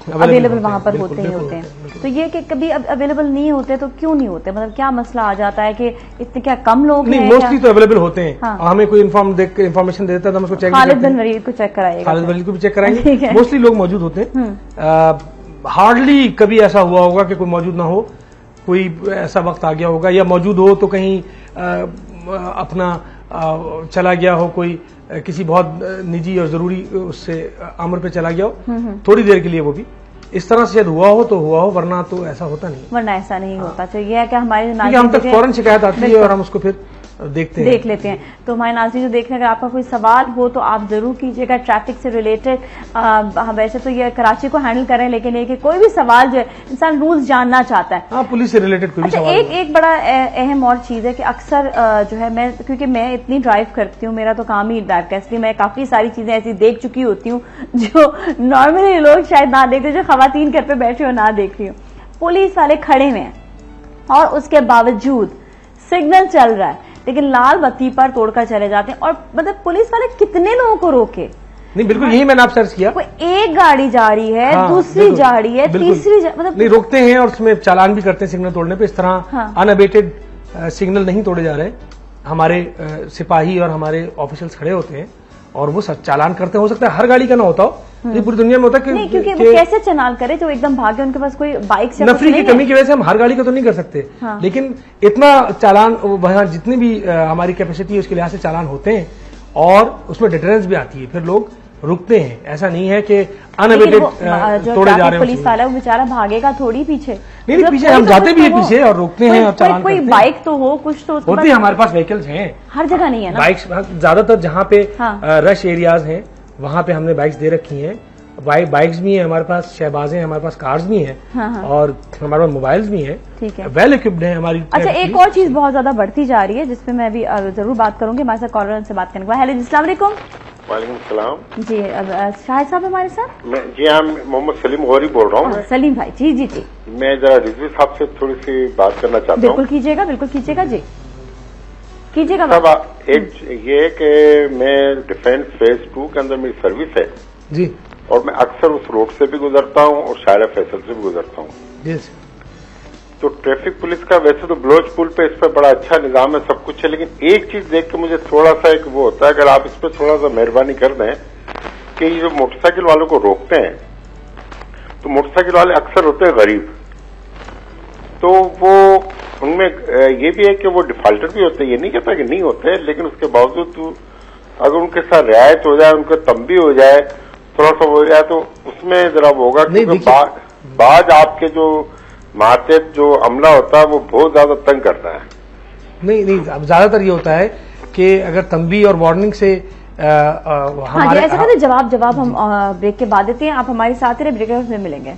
अवेलेबल वहां पर होते ही होते हैं। तो ये कि कभी अवेलेबल नहीं होते तो क्यों नहीं होते, मतलब क्या मसला आ जाता है कि इतने क्या कम लोग नहीं, मोस्टली तो अवेलेबल होते हैं। हाँ। हमें कोई इन्फॉर्मेशन देता है तो हम उसको चेक, खालिद बिन वलीद को चेक कराएगा, खालिद वलीद को भी चेक कराएंगे। मोस्टली लोग मौजूद होते हैं, हार्डली कभी ऐसा हुआ होगा कि कोई मौजूद ना हो, कोई ऐसा वक्त आ गया होगा या मौजूद हो तो कहीं अपना चला गया हो, कोई किसी बहुत निजी और जरूरी उससे अमर पे चला गया हो थोड़ी देर के लिए, वो भी इस तरह से हुआ हो तो हुआ हो, वरना तो ऐसा होता नहीं, वरना ऐसा नहीं होता। तो ये है कि हमारे हम तक फौरन शिकायत आती है और हम उसको फिर देख लेते हैं। तो हमारे नाज़रीन जो देख रहे हैं, अगर आपका कोई सवाल हो तो आप जरूर कीजिएगा ट्रैफिक से रिलेटेड। वैसे तो ये कराची को हैंडल करें, लेकिन ये कि कोई भी सवाल जो है इंसान रूल्स जानना चाहता है। हाँ, पुलिस से रिलेटेड कोई भी सवाल। एक बड़ा अहम और चीज है कि अक्सर जो है मैं, क्योंकि मैं इतनी ड्राइव करती हूँ, मेरा तो काम ही ड्राइव का, इसलिए मैं काफी सारी चीजें ऐसी देख चुकी होती हूँ जो नॉर्मली लोग शायद ना देखते, जो खवातीन घर पे बैठे हो ना देख रही हूँ। पुलिस वाले खड़े हुए हैं और उसके बावजूद सिग्नल चल रहा है लेकिन लाल बत्ती पर तोड़कर चले जाते हैं। और मतलब पुलिस वाले कितने लोगों को रोके? नहीं, बिल्कुल यही मैंने आप सर्च किया। कोई एक गाड़ी जा रही है, हाँ, दूसरी जा रही है, तीसरी मतलब नहीं, रोकते हैं और उसमें चालान भी करते हैं सिग्नल तोड़ने पे। इस तरह अनअबेटेड सिग्नल नहीं तोड़े जा रहे। हमारे सिपाही और हमारे ऑफिशियल्स खड़े होते हैं और वो चालान करते हैं। हो सकता है हर गाड़ी का ना होता हो, ये पूरी दुनिया में होता है नहीं, क्योंकि वो कैसे चालान करे जो एकदम भागे, उनके पास कोई बाइक से नफरी की कमी की वजह से हम हर गाड़ी का तो नहीं कर सकते। हाँ। लेकिन इतना चालान वहां जितनी भी हमारी कैपेसिटी है उसके लिहाज से चालान होते हैं और उसमें डिटरेंस भी आती है, फिर लोग रुकते हैं। ऐसा नहीं है कि अनअवेटेड तोड़े जा रहे हैं। पुलिस वाला वो बेचारा भागेगा थोड़ी पीछे, नहीं पीछे हम जाते भी है पीछे और रोकते हैं और चालान करते हैं। कोई बाइक तो हो, कुछ तो होती है, हमारे पास व्हीकल्स हैं, हर जगह नहीं है ना बाइक्स। ज्यादातर जहाँ पे रश एरियाज हैं वहां पे हमने बाइक्स दे रखी हैं। बाइक्स भी हैं हमारे पास, शहबाजें हैं हमारे पास, कार्स भी हैं, और हमारे पास मोबाइल्स भी हैं। ठीक है, वेल इक्विप्ड है हमारी। अच्छा, एक और चीज बहुत ज्यादा बढ़ती जा रही है जिसपे मैं भी जरूर बात करूंगी। हमारे साथ कॉलर से बात करने के बाद। हेलो, अस्सलाम वालेकुम। वालेकुम सलाम जी, शाहिद साहब हमारे साथ। जी हाँ, मोहम्मद सलीम गौरी बोल रहा हूँ। सलीम भाई, जी जी जी, मैं जरा रिजवी साहब से थोड़ी सी बात करना चाहता हूँ। बिल्कुल कीजिएगा, बिल्कुल कीजिएगा जी, कीजिएगा साहब। एक ये कि मैं डिफेंस फेज 2 के अंदर मेरी सर्विस है जी, और मैं अक्सर उस रोड से भी गुजरता हूँ और शायरा फैसल से भी गुजरता हूँ। तो ट्रैफिक पुलिस का वैसे तो ब्लोच पुल पे इस पर बड़ा अच्छा निजाम है, सब कुछ है, लेकिन एक चीज देख के मुझे थोड़ा सा एक वो होता है, अगर आप इस पर थोड़ा सा मेहरबानी कर दें कि ये जो मोटरसाइकिल वालों को रोकते हैं तो मोटरसाइकिल वाले अक्सर होते हैं गरीब, तो वो उनमें ये भी है कि वो डिफाल्टर भी होते हैं, ये नहीं कहता कि नहीं होते, लेकिन उसके बावजूद अगर उनके साथ रियायत हो जाए, उनका तंबी हो जाए, थोड़ा सा हो जाए, तो उसमें जरा वो होगा। क्योंकि बाद आपके जो मातेब जो अमला होता है वो बहुत ज्यादा तंग करता है। नहीं, अब ज्यादातर ये होता है कि अगर तंबी और वार्निंग से हमारे ऐसा करते जवाब हम ब्रेक के बाद देते हैं। आप हमारे साथ ही ब्रेक में मिलेंगे।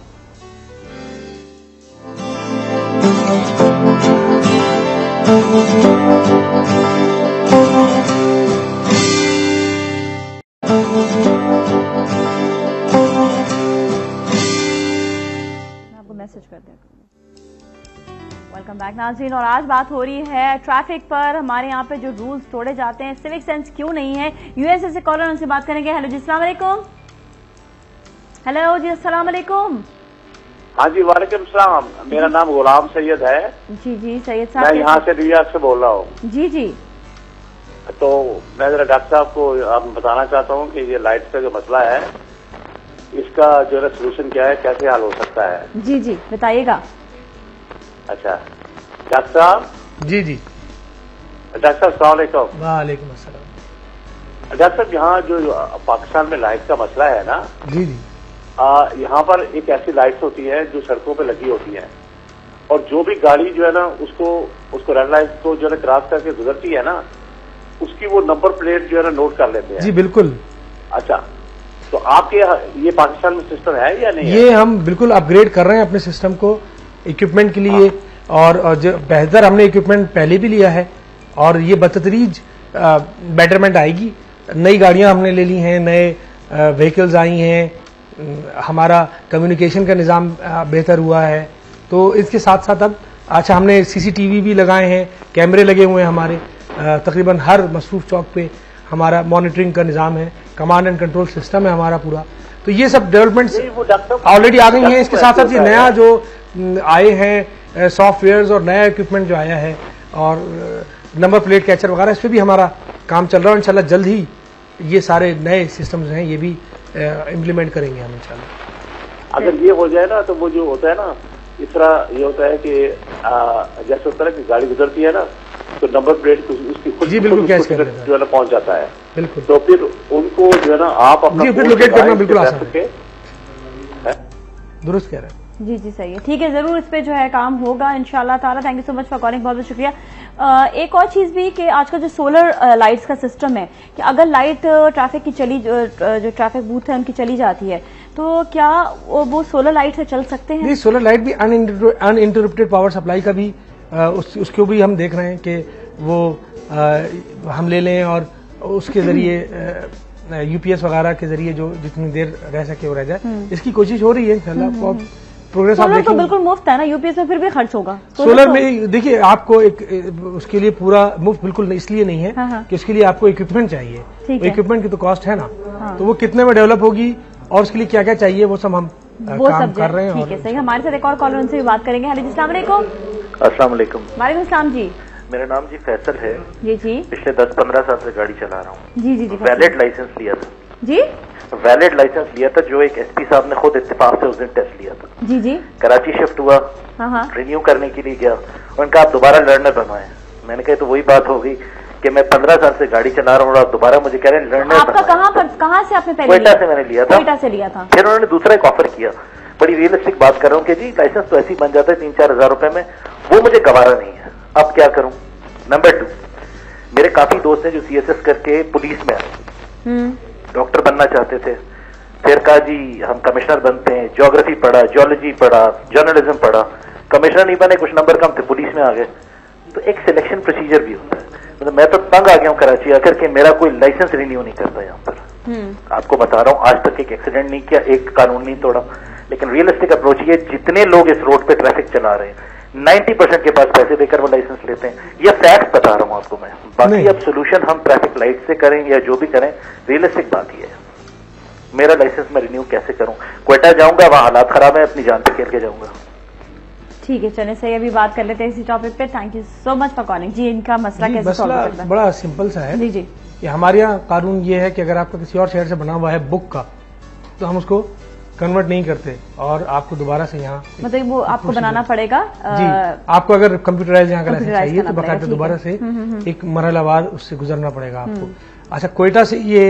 मैसेज कर दिया। वेलकम बैक नाज़रीन, और आज बात हो रही है ट्रैफिक पर। हमारे यहाँ पे जो रूल्स तोड़े जाते हैं, सिविक सेंस क्यों नहीं है। यूएसए से कॉलर, उनसे बात करेंगे। हेलो जी, अस्सलाम वालेकुम। हेलो जी, अस्सलाम वालेकुम। हाँ जी, वालेकुम सलाम। मेरा नाम गुलाम सैयद है। जी जी, सैयद साहब। मैं यहाँ से रियाद से बोल रहा हूँ। जी जी। तो मैं जरा डॉक्टर साहब को आप बताना चाहता हूँ कि ये लाइट का जो मसला है, इसका जो है सोल्यूशन क्या है, कैसे हल हो सकता है। जी जी, बताइएगा। अच्छा डॉक्टर साहब। जी जी। डॉक्टर साहब, अस्सलाम वालेकुम। वालेकुम अस्सलाम। डॉक्टर साहब, यहाँ जो पाकिस्तान में लाइट का मसला है ना, जी जी, यहाँ पर एक ऐसी लाइट्स होती है जो सड़कों पे लगी होती है, और जो भी गाड़ी जो है ना उसको रेड लाइट को जो है क्रॉस करके गुजरती है ना, उसकी वो नंबर प्लेट जो है ना नोट कर लेते हैं। जी बिल्कुल। अच्छा, तो आपके ये पाकिस्तान में सिस्टम है या नहीं ये है? हम बिल्कुल अपग्रेड कर रहे हैं अपने सिस्टम को इक्विपमेंट के लिए, और जो बेहतर हमने इक्विपमेंट पहले भी लिया है, और ये बतदरीज बेटरमेंट आएगी। नई गाड़ियां हमने ले ली हैं, नए व्हीकल्स आई हैं, हमारा कम्युनिकेशन का निज़ाम बेहतर हुआ है। तो इसके साथ साथ अब अच्छा हमने सीसीटीवी भी लगाए हैं, कैमरे लगे हुए हैं हमारे तकरीबन हर मसरूफ चौक पे। हमारा मॉनिटरिंग का निज़ाम है, कमांड एंड कंट्रोल सिस्टम है हमारा पूरा। तो ये सब डेवलपमेंट्स ऑलरेडी आ गई हैं। इसके साथ साथ ये नया जो आए हैं सॉफ्टवेयर और नया इक्विपमेंट जो आया है और नंबर प्लेट कैचर वगैरह, इस पर भी हमारा काम चल रहा है। इंशाल्लाह जल्द ही ये सारे नए सिस्टम्स हैं ये भी इम्प्लीमेंट करेंगे हम इंशाल्लाह। अगर ये हो जाए ना तो वो जो होता है ना, इस तरह ये होता है कि जैसे होता है कि गाड़ी गुजरती है ना तो नंबर प्लेट उसकी खुद जी बिल्कुल कैच कर जो है ना पहुंच जाता है। बिल्कुल। तो फिर उनको जो है ना आप अपना लोकेट करना बिल्कुल आसान है। दुरुस्त कह रहे हैं। जी जी सही है, ठीक है, जरूर इस पे जो है काम होगा इंशाल्लाह ताला। Thank you so much for calling, बहुत बहुत शुक्रिया। एक और चीज भी कि आज का जो सोलर लाइट्स का सिस्टम है कि अगर लाइट ट्रैफिक की चली जो ट्रैफिक बूथ है उनकी चली जाती है तो क्या वो सोलर लाइट से चल सकते हैं? नहीं, सोलर लाइट भी अनइंटरप्टेड पावर सप्लाई का भी उसको भी हम देख रहे हैं कि वो हम ले लें और उसके जरिए यूपीएस वगैरह के जरिए जो जितनी देर रह सके वो रह जाए, इसकी कोशिश हो रही है इंशाल्लाह। प्रोग्रेस आप देखेंगे। तो बिल्कुल मुफ्त है ना, यूपीएस में फिर भी खर्च होगा। सोलर में देखिए आपको एक उसके लिए पूरा मुफ्त बिल्कुल इसलिए नहीं है कि उसके लिए आपको इक्विपमेंट चाहिए। इक्विपमेंट की तो कॉस्ट है ना, तो वो कितने में डेवलप होगी और उसके लिए क्या क्या चाहिए वो सब हम काम कर रहे हैं। ठीक है, सही। हमारे साथ एक और कॉलर उनसे भी बात करेंगे। हेलो जी, अस्सलाम वालेकुम। अस्सलाम वालेकुम। वालेकुम अस्सलाम जी। मेरा नाम जी फैसल है जी जी। पिछले 10-15 साल से गाड़ी चला रहा हूँ। जी जी जी। वैलिड लाइसेंस लिया था जी, वैलिड लाइसेंस लिया था जो एक एसपी साहब ने खुद इत्तेफाक से उस दिन टेस्ट लिया था। जी जी। कराची शिफ्ट हुआ, रिन्यू करने के लिए गया, उनका आप दोबारा लर्नर बनवाए। मैंने कहा तो वही बात हो गई कि मैं 15 साल से गाड़ी चला रहा हूँ और दोबारा मुझे कह रहे हैं लर्नर। आपका कहाँ से आपने पहले? क्वेटा से मैंने लिया था। क्वेटा से लिया था। फिर उन्होंने दूसरा एक ऑफर किया, बड़ी रियलिस्टिक बात कर रहा हूँ कि जी लाइसेंस तो ऐसे ही बन जाता है 3-4 हजार रुपए में, वो मुझे गवारा नहीं है, अब क्या करूं। नंबर 2, मेरे काफी दोस्त हैं जो सीएसएस करके पुलिस में आए, डॉक्टर बनना चाहते थे, फिर कहा जी हम कमिश्नर बनते हैं, ज्योग्राफी पढ़ा, जियोलॉजी पढ़ा, जर्नलिज्म पढ़ा, कमिश्नर नहीं बने, कुछ नंबर कम थे, पुलिस में आ गए। तो एक सिलेक्शन प्रोसीजर भी होता है। मतलब मैं तो तंग आ गया हूँ कराची आकर के मेरा कोई लाइसेंस रिन्यू नहीं करता यहाँ पर। आपको बता रहा हूँ आज तक एक एक्सीडेंट नहीं किया, एक कानून नहीं तोड़ा, लेकिन रियलिस्टिक अप्रोच ये जितने लोग इस रोड पे ट्रैफिक चला रहे हैं 90% के पास पैसे देकर वो लाइसेंस लेते हैं। ये फैक्ट बता रहा हूँ आपको मैं। बाकी अब सोल्यूशन हम ट्रैफिक लाइट से करें या जो भी करें, रियलिस्टिक बात ही है। मेरा लाइसेंस मैं रिन्यू कैसे करूं? क्वेटा जाऊंगा, वहां हालात खराब है, अपनी जान पे खेल के जाऊंगा। ठीक है, चले सही, अभी बात कर लेते हैं इसी टॉपिक पे। Thank you so much for calling जी। इनका मसला कैसे सॉल्व हो सकता है? बड़ा सिंपल सा है। जी जी। कि हमारे यहाँ कानून ये है कि अगर आपका किसी और शहर से बना हुआ है बुक का, तो हम उसको कन्वर्ट नहीं करते और आपको दोबारा से यहाँ मतलब वो आपको बनाना पड़ेगा। जी, आपको अगर कंप्यूटराइज यहाँ का लाइसेंस चाहिए तो बाकायदा दोबारा से एक मरहलावार उससे गुजरना पड़ेगा आपको। अच्छा, क्वेटा से ये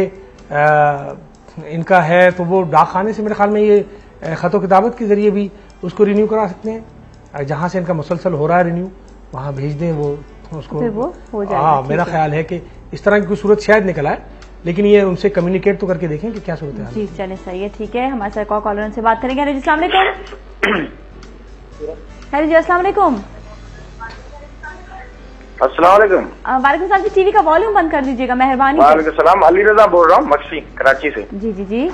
इनका है तो वो डाक खाने से मेरे ख्याल में ये खतो किताबत के जरिए भी उसको रिन्यू करा सकते हैं। जहां से इनका मुसलसल हो रहा है रिन्यू, वहां भेज दें वो उसको, फिर वो हो जाएगा। हाँ, मेरा ख्याल है कि इस तरह की कोई सूरत शायद निकला है, लेकिन ये उनसे कम्युनिकेट तो करके देखें कि क्या सूरत है। जी चले सही है, ठीक है। हमारे साथ कॉलर से बात करेंगे। हेलो जी, अस्सलाम वालेकुम। हेलो जी, अस्सलाम वालेकुम। अस्सलाम वालेकुम। वालेकुम सलाम जी। टीवी का वॉल्यूम बंद कर दीजिएगा मेहरबानी। वालेकुम सलाम, अली रजा बोल रहा हूँ मक्सी कराची से। जी जी जी,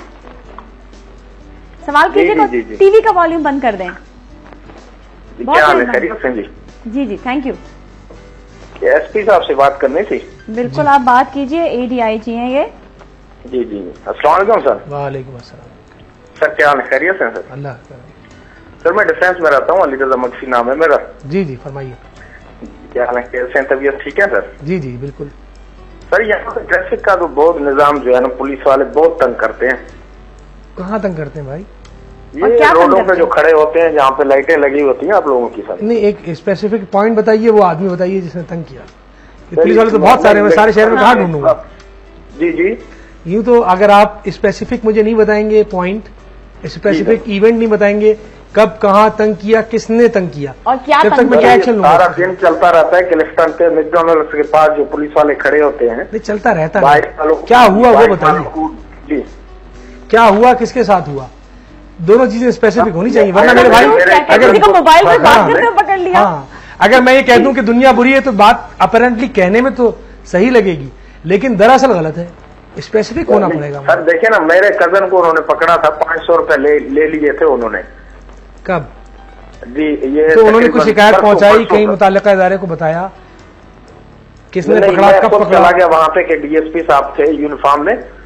सवाल कीजिएगा, टीवी का वॉल्यूम बंद कर दें। क्या हाल है? खैरियत से जी? जी जी, थैंक यू। एसपी साहब से बात करनी थी। बिल्कुल, आप बात कीजिए, ADIG हैं ये। जी जी, अस्सलाम वालेकुम सर। वालेकुम अस्सलाम। सर क्या हाल है? खैरियत से सर? अल्लाह। सर मैं डिफेंस में रहता हूँ, अली रजा मक्सी नाम है मेरा। जी जी, फरमाइए। क्या हाल है? कैसे हैं? तबीयत ठीक है सर? जी जी बिल्कुल। सर यहाँ पे ट्रैफिक का तो बहुत निजाम जो है ना, पुलिस वाले बहुत तंग करते हैं। कहाँ तंग करते हैं भाई? ये रोडों पे जो खड़े होते हैं जहाँ पे लाइटें लगी होती हैं आप लोगों की सर। नहीं, एक स्पेसिफिक पॉइंट बताइए, वो आदमी बताइए जिसने तंग किया। पुलिस वाले तो बहुत सारे, मैं सारे शहर में कहाँ ढूंढूंगा? जी जी, यूँ तो अगर आप स्पेसिफिक मुझे नहीं बताएंगे पॉइंट, स्पेसिफिक इवेंट नहीं बताएंगे, कब कहाँ तंग किया, किसने तंग किया, और क्या तब तक मैं क्या एक्शन लूंगा? सारा दिन चलता रहता है क्लिफ्टन पे, मैकडॉनल्ड्स के पास जो पुलिस वाले खड़े होते हैं। नहीं, चलता रहता है। क्या हुआ वो बताइए, जी क्या हुआ, किसके साथ हुआ, दोनों चीजें स्पेसिफिक होनी चाहिए। वरना मेरे भाई अगर मोबाइल पर बात करते हुए पकड़ लिया, अगर मैं ये कह दूं कि दुनिया बुरी है तो बात अपेरेंटली कहने में तो सही लगेगी, लेकिन दरअसल गलत है। स्पेसिफिक होना पड़ेगा। सर देखिए ना, मेरे कजन को उन्होंने पकड़ा था, 500 रुपए ले लिए थे उन्होंने। कब जी? ये तो उन्होंने कुछ शिकायत पहुंचाई, कहीं मुताल्लिका इदारे को बताया, किसने पकड़ा, कब पकड़ा? चला गया वहां पे कि DSP साहब थे यूनिफॉर्म में,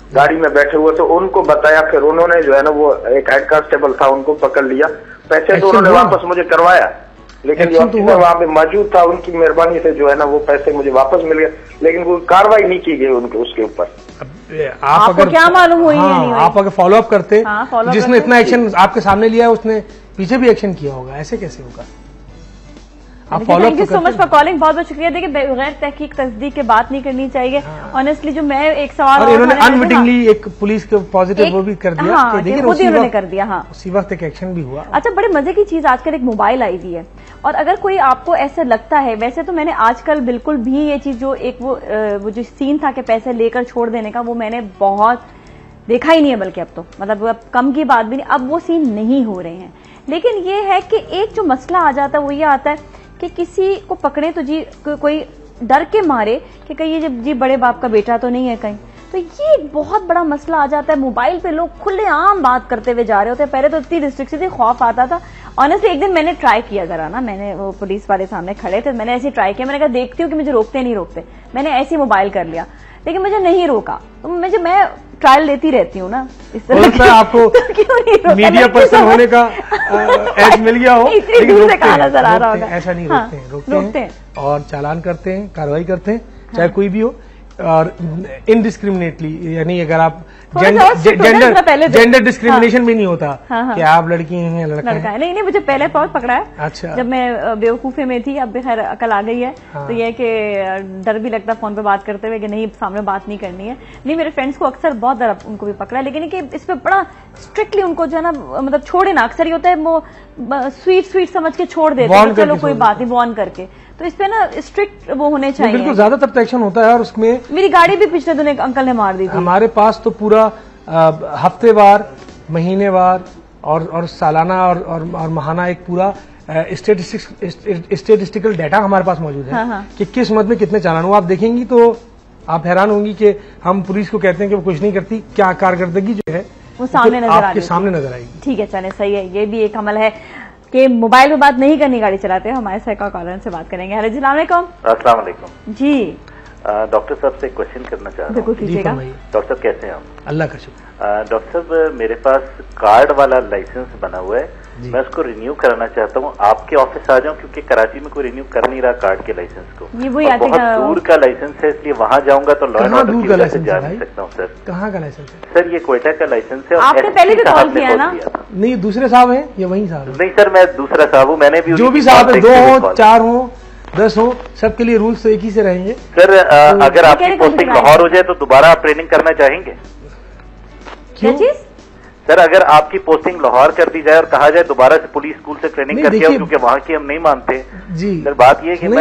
गाड़ी में बैठे हुए, तो उनको बताया, फिर उन्होंने जो है ना वो एक हेड कांस्टेबल था उनको पकड़ लिया, पैसे तो उन्होंने वापस मुझे करवाया, लेकिन जो ऑफिसर वहाँ पे मौजूद था उनकी मेहरबानी से जो है ना वो पैसे मुझे वापस मिल गए, लेकिन कोई कार्रवाई नहीं की गई उनके उसके ऊपर। आप अगर क्या मालूम हुई है, आप अगर फॉलो अप करते, जिसने इतना एक्शन आपके सामने लिया है उसने पीछे भी एक्शन किया होगा, ऐसे कैसे होगा? Thank you so much for calling, बहुत बहुत शुक्रिया। देखिए बगैर तहकीक तस्दीक के बात नहीं करनी चाहिए। ऑनेस्टली जो मैं एक सवाल, और इन्होंने अनविटिंगली एक पुलिस के पॉजिटिव वो भी कर दिया, हाँ, देखिए उन्होंने कर दिया। हाँ, उसी वक्त एक एक्शन भी हुआ। अच्छा, बड़े मजे की चीज आजकल एक मोबाइल आई हुई है, और अगर कोई आपको ऐसा लगता है, वैसे तो मैंने आजकल बिल्कुल भी ये चीज जो एक वो जो सीन था कि पैसे लेकर छोड़ देने का, वो मैंने बहुत देखा ही नहीं है, बल्कि अब तो मतलब अब कम की बात भी नहीं, अब वो सीन नहीं हो रहे हैं। लेकिन ये है कि एक जो मसला आ जाता है वो ये आता है कि किसी को पकड़े तो जी कोई डर के मारे कि कहीं ये जी बड़े बाप का बेटा तो नहीं है कहीं, तो ये एक बहुत बड़ा मसला आ जाता है। मोबाइल पे लोग खुलेआम बात करते हुए जा रहे होते हैं। पहले तो इतनी रिस्ट्रिक्शन थी, खौफ आता था। ऑनेस्टली एक दिन मैंने ट्राई किया जरा ना, मैंने वो पुलिस वाले सामने खड़े थे, मैंने ऐसे ट्राई किया, मैंने कहा देखती हूँ कि मुझे रोकते नहीं रोकते, मैंने ऐसे मोबाइल कर लिया, लेकिन मुझे नहीं रोका। तो मैं ट्रायल लेती रहती हूँ ना इस तरह की, आपको क्यों मीडिया पर्सन होने का एज मिल गया हो, लेकिन रोकते हैं, नजर आ रहा होगा, ऐसा नहीं रोकते हैं और चालान करते हैं, कार्रवाई करते हैं, चाहे कोई भी हो, और इनडिस्क्रिमिनेटली, यानी अगर आप जेंडर डिस्क्रिमिनेशन भी नहीं होता कि आप लड़की हैं या लड़का है। नहीं, मुझे पहले बहुत पकड़ा है। अच्छा, जब मैं बेवकूफी में थी, अब खैर अकल आ गई है। तो ये कि डर भी लगता फोन पे बात करते हुए कि नहीं सामने बात नहीं करनी है। नहीं, मेरे फ्रेंड्स को अक्सर बहुत डर उनको भी पकड़ा, लेकिन कि इस पे बड़ा स्ट्रिक्टली उनको जो है ना मतलब छोड़े ना, अक्सर ये होता है वो स्वीट समझ के छोड़ देते हैं, चलो कोई बात नहीं, वॉर्न करके। तो इस पे ना स्ट्रिक्ट वो होने चाहिए, बिल्कुल ज्यादातर तो एक्शन होता है। और उसमें मेरी गाड़ी भी पिछले दिन एक अंकल ने मार दी थी। हमारे पास तो पूरा हफ्तेवार, महीनेवार और सालाना और माहाना एक पूरा स्टेटिस्टिकल डाटा हमारे पास मौजूद है। हाँ। कि किस मद में कितने चालान हुआ। आप देखेंगी तो आप हैरान होंगी कि हम पुलिस को कहते हैं कि वो कुछ नहीं करती, क्या कारकर्दगी जो है वो सामने नजर आपके सामने नजर आएगी। ठीक है, चले, सही है। ये भी एक अमल है कि मोबाइल पे बात नहीं करनी गाड़ी चलाते हैं। हमारे सहका कॉलर से बात करेंगे। हेलो जी, अस्सलाम वालेकुम जी। डॉक्टर साहब से एक क्वेश्चन करना चाह रहा हूँ। डॉक्टर साहब कैसे हैं आप? अल्लाह का शुक्र। डॉक्टर साहब, मेरे पास कार्ड वाला लाइसेंस बना हुआ है, मैं उसको रिन्यू कराना चाहता हूँ। आपके ऑफिस आ जाऊँ, क्योंकि कराची में कोई रिन्यू कर नहीं रहा कार्ड के लाइसेंस को। ये बहुत दूर का लाइसेंस है, इसलिए वहाँ जाऊंगा तो लॉ एंड ऑर्डर की वजह से जा नहीं सकता हूँ। सर कहाँ का लाइसेंस है? सर ये क्वेटा का लाइसेंस है। आपने पहले भी कॉल किया ना? नहीं, दूसरे साहब हैं या वही साहब? नहीं सर, मैं दूसरा साहब हूँ। मैंने भी जो भी साहब है, 2 हो 4 हो 10 हो, सबके लिए रूल्स तो एक ही से रहेंगे। सर अगर आपकी पोस्टिंग लाहौर हो जाए तो दोबारा आप ट्रेनिंग करना चाहेंगे? क्या चीज? सर अगर आपकी पोस्टिंग लाहौर कर दी जाए और कहा जाए दोबारा से पुलिस स्कूल से ट्रेनिंग करके आओ, क्योंकि वहाँ की हम नहीं मानते जी। सर बात ये है कि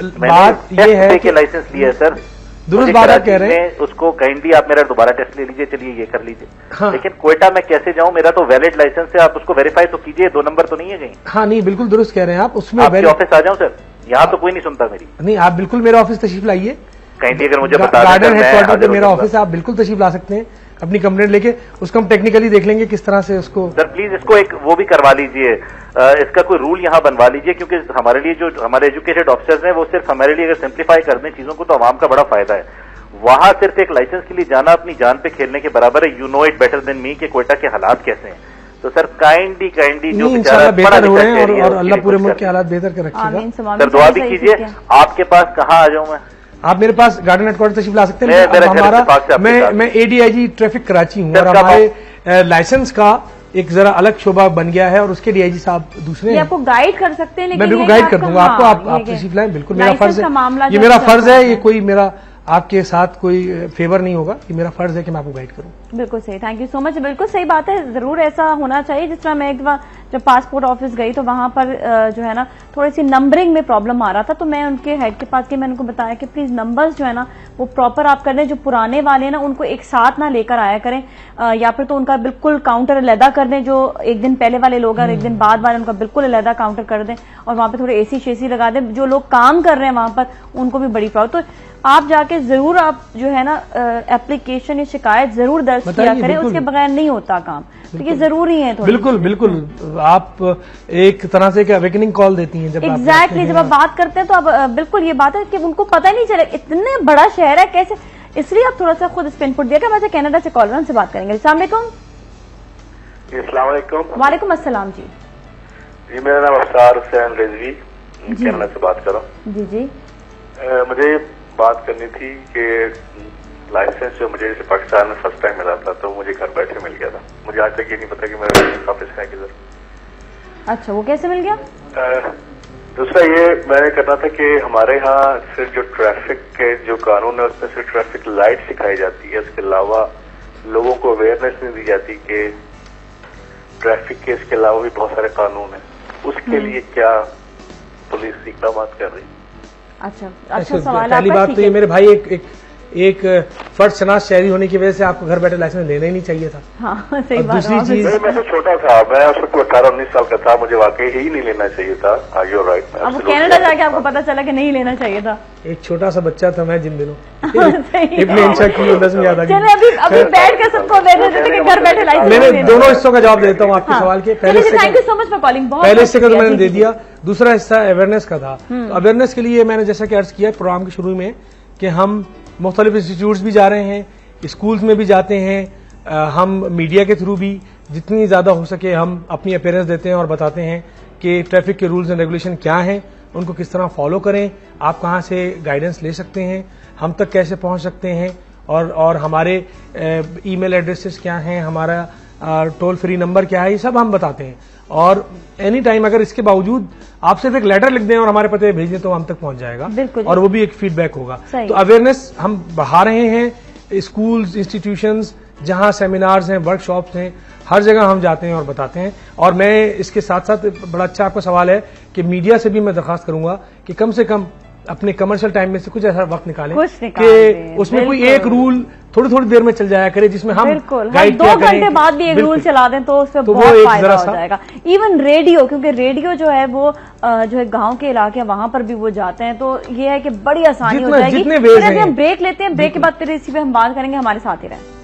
मैंने है कि लाइसेंस लिया है सर, दुरुस्त बात कह रहे हैं। उसको काइंडली आप मेरा दोबारा टेस्ट ले लीजिए, चलिए ये कर लीजिए। हाँ। लेकिन क्वेटा में कैसे जाऊं? मेरा तो वैलिड लाइसेंस है, आप उसको वेरीफाई तो कीजिए, 2 नंबर तो नहीं है कहीं। हाँ नहीं, बिल्कुल दुरुस्त कह रहे हैं आप। उसमें ऑफिस आ जाऊं सर? यहाँ तो कोई नहीं सुनता मेरी। नहीं, आप बिल्कुल मेरा ऑफिस तशरीफ लाइए, काइंडली अगर मुझे बता दें। गार्डन हेडक्वार्टर पे मेरा ऑफिस है, आप बिल्कुल तशरीफ ला सकते हैं अपनी कंप्लेंट लेके। उसको हम टेक्निकली देख लेंगे किस तरह से उसको। सर प्लीज इसको एक वो भी करवा लीजिए, इसका कोई रूल यहाँ बनवा लीजिए, क्योंकि हमारे लिए जो हमारे एजुकेटेड ऑफिसर्स हैं वो सिर्फ हमारे लिए अगर सिंप्लीफाई कर दें चीजों को तो आवाम का बड़ा फायदा है। वहां सिर्फ एक लाइसेंस के लिए जाना अपनी जान पे खेलने के बराबर है। You know it better than me कि क्वेटा के हालात कैसे हैं। तो सर काइंडली जो बेहतर हुए हैं और अल्लाह पूरे मुल्क के हालात बेहतर कर रखेगा। सर दुआ भी कीजिए। आपके पास कहाँ आ जाऊं मैं? आप मेरे पास गार्डन हेडक्वार्टर तशरीफ ला सकते हैं। हमारा मैं ADIG ट्रैफिक कराची हूँ, और हमारे लाइसेंस का एक जरा अलग शोबा बन गया है, और उसके DIG साहब दूसरे हैं। आपको गाइड कर सकते हैं, लेकिन मैं बिल्कुल गाइड कर दूंगा आपको। आप तशरीफ लाएं, बिल्कुल मेरा फर्ज है, ये मेरा फर्ज है। ये कोई मेरा आपके साथ कोई फेवर नहीं होगा, कि मेरा फर्ज है कि मैं आपको गाइड करूं। बिल्कुल सही, थैंक यू सो मच। बिल्कुल सही बात है, जरूर ऐसा होना चाहिए। जिस तरह मैं एक बार जब पासपोर्ट ऑफिस गई तो वहां पर जो है ना थोड़ी सी नंबरिंग में प्रॉब्लम आ रहा था, तो मैं उनके हेड के पास गई, मैंने उनको बताया कि प्लीज नंबर्स जो है ना वो प्रॉपर आप कर दें। जो पुराने वाले ना उनको एक साथ ना लेकर आया करें, या फिर तो उनका बिल्कुल काउंटर अलहदा कर दें। जो एक दिन पहले वाले लोग और एक दिन बाद वाले, उनका बिल्कुल अलहदा काउंटर कर दें, और वहां पर थोड़े AC शेसी लगा दें। जो लोग काम कर रहे हैं वहां पर उनको भी बड़ी प्रॉब्लम। तो आप जाके जरूर आप जो है ना एप्लीकेशन या शिकायत जरूर दर्ज किया करें, उसके बगैर नहीं होता काम। तो ये जरूरी है। बिल्कुल बिल्कुल, आप एक तरह से अवेकनिंग कॉल देती हैं जब एग्जैक्टली जब आप बात करते हैं तो अब बिल्कुल ये बात है कि उनको पता ही नहीं चले। इतने बड़ा शहर है, कैसे इसलिए आप थोड़ा सा खुद इस पर इनपुट दिएगा। मैं कनाडा से कॉलर से बात करेंगे। अस्सलाम वालेकुम। वालेकुम अस्सलाम जी। जी मेरा नाम अफसार हुसैन रिजवी, कनाडा से बात कर रहा हूँ। जी जी। मुझे बात करनी थी कि लाइसेंस जो मुझे पाकिस्तान में फर्स्ट टाइम मिला था तो मुझे घर बैठे मिल गया था। मुझे आज तक ये नहीं पता कि मेरा वापस है किधर। अच्छा, वो कैसे मिल गया? दूसरा ये मैंने करना था कि हमारे यहाँ सिर्फ जो ट्रैफिक के जो कानून है उसमें सिर्फ ट्रैफिक लाइट सिखाई जाती है, उसके अलावा लोगों को अवेयरनेस नहीं दी जाती कि ट्रैफिक के इसके अलावा भी बहुत सारे कानून हैं। उसके लिए क्या पुलिस इकदाम कर रही? अच्छा सवाल। पहली बात तो ये मेरे भाई एक फर्ज शनास शहरी होने की वजह से आपको घर बैठे लाइसेंस लेना ही नहीं चाहिए था। हाँ, सही बात। दूसरी चीज, मैं तो छोटा था, मैं उस वक्त 18-19 साल का था, मुझे वाकई ही नहीं लेना चाहिए था। You right. अब कनाडा जाके आपको पता चला कि नहीं लेना चाहिए था। एक छोटा सा बच्चा था मैं जिन दिनों इतने इंशा की 10वीं याद आ गई। अभी बैठ के सबको घर बैठे लाइसेंस। मैंने दोनों हिस्सों का जवाब देता हूँ आपके सवाल के। पहले thank you so much for calling. पहले हिस्से का तो मैंने दे दिया, दूसरा हिस्सा अवेयरनेस का था। अवेयरनेस के लिए मैंने जैसा कि अर्ज किया प्रोग्राम के शुरू में कि हम मुख्तलिफ इंस्टीट्यूट्स भी जा रहे हैं, स्कूल्स में भी जाते हैं, हम मीडिया के थ्रू भी जितनी ज्यादा हो सके हम अपनी अपीयरेंस देते हैं और बताते हैं कि ट्रैफिक के रूल्स एंड रेगुलेशन क्या हैं, उनको किस तरह फॉलो करें, आप कहां से गाइडेंस ले सकते हैं, हम तक कैसे पहुंच सकते हैं, और हमारे ईमेल एड्रेसेस क्या हैं, हमारा टोल फ्री नंबर क्या है, ये सब हम बताते हैं। और एनी टाइम अगर इसके बावजूद आप सिर्फ एक लेटर लिख दें और हमारे पते भेज दें तो हम तक पहुंच जाएगा और वो भी एक फीडबैक होगा। तो अवेयरनेस हम बढ़ा रहे हैं। स्कूल्स, इंस्टीट्यूशंस जहां सेमिनार्स हैं, वर्कशॉप्स हैं, हर जगह हम जाते हैं और बताते हैं। और मैं इसके साथ साथ बड़ा अच्छा आपका सवाल है कि मीडिया से भी मैं दरखास्त करूंगा कि कम से कम अपने कमर्शियल टाइम में से कुछ ऐसा वक्त निकालें कि उसमें कोई एक रूल थोड़ी थोड़ी देर में चल जाया करे जिसमें हम गाइड 2 घंटे बाद भी एक रूल चला दें तो उससे बहुत फायदा हो जाएगा। इवन रेडियो, क्योंकि रेडियो जो है वो जो है गांव के इलाके वहां पर भी वो जाते हैं, तो ये है कि बड़ी आसानी हो जाएगी। अभी हम ब्रेक लेते हैं, ब्रेक के बाद फिर इसी पे हम बात करेंगे। हमारे साथ ही रहें।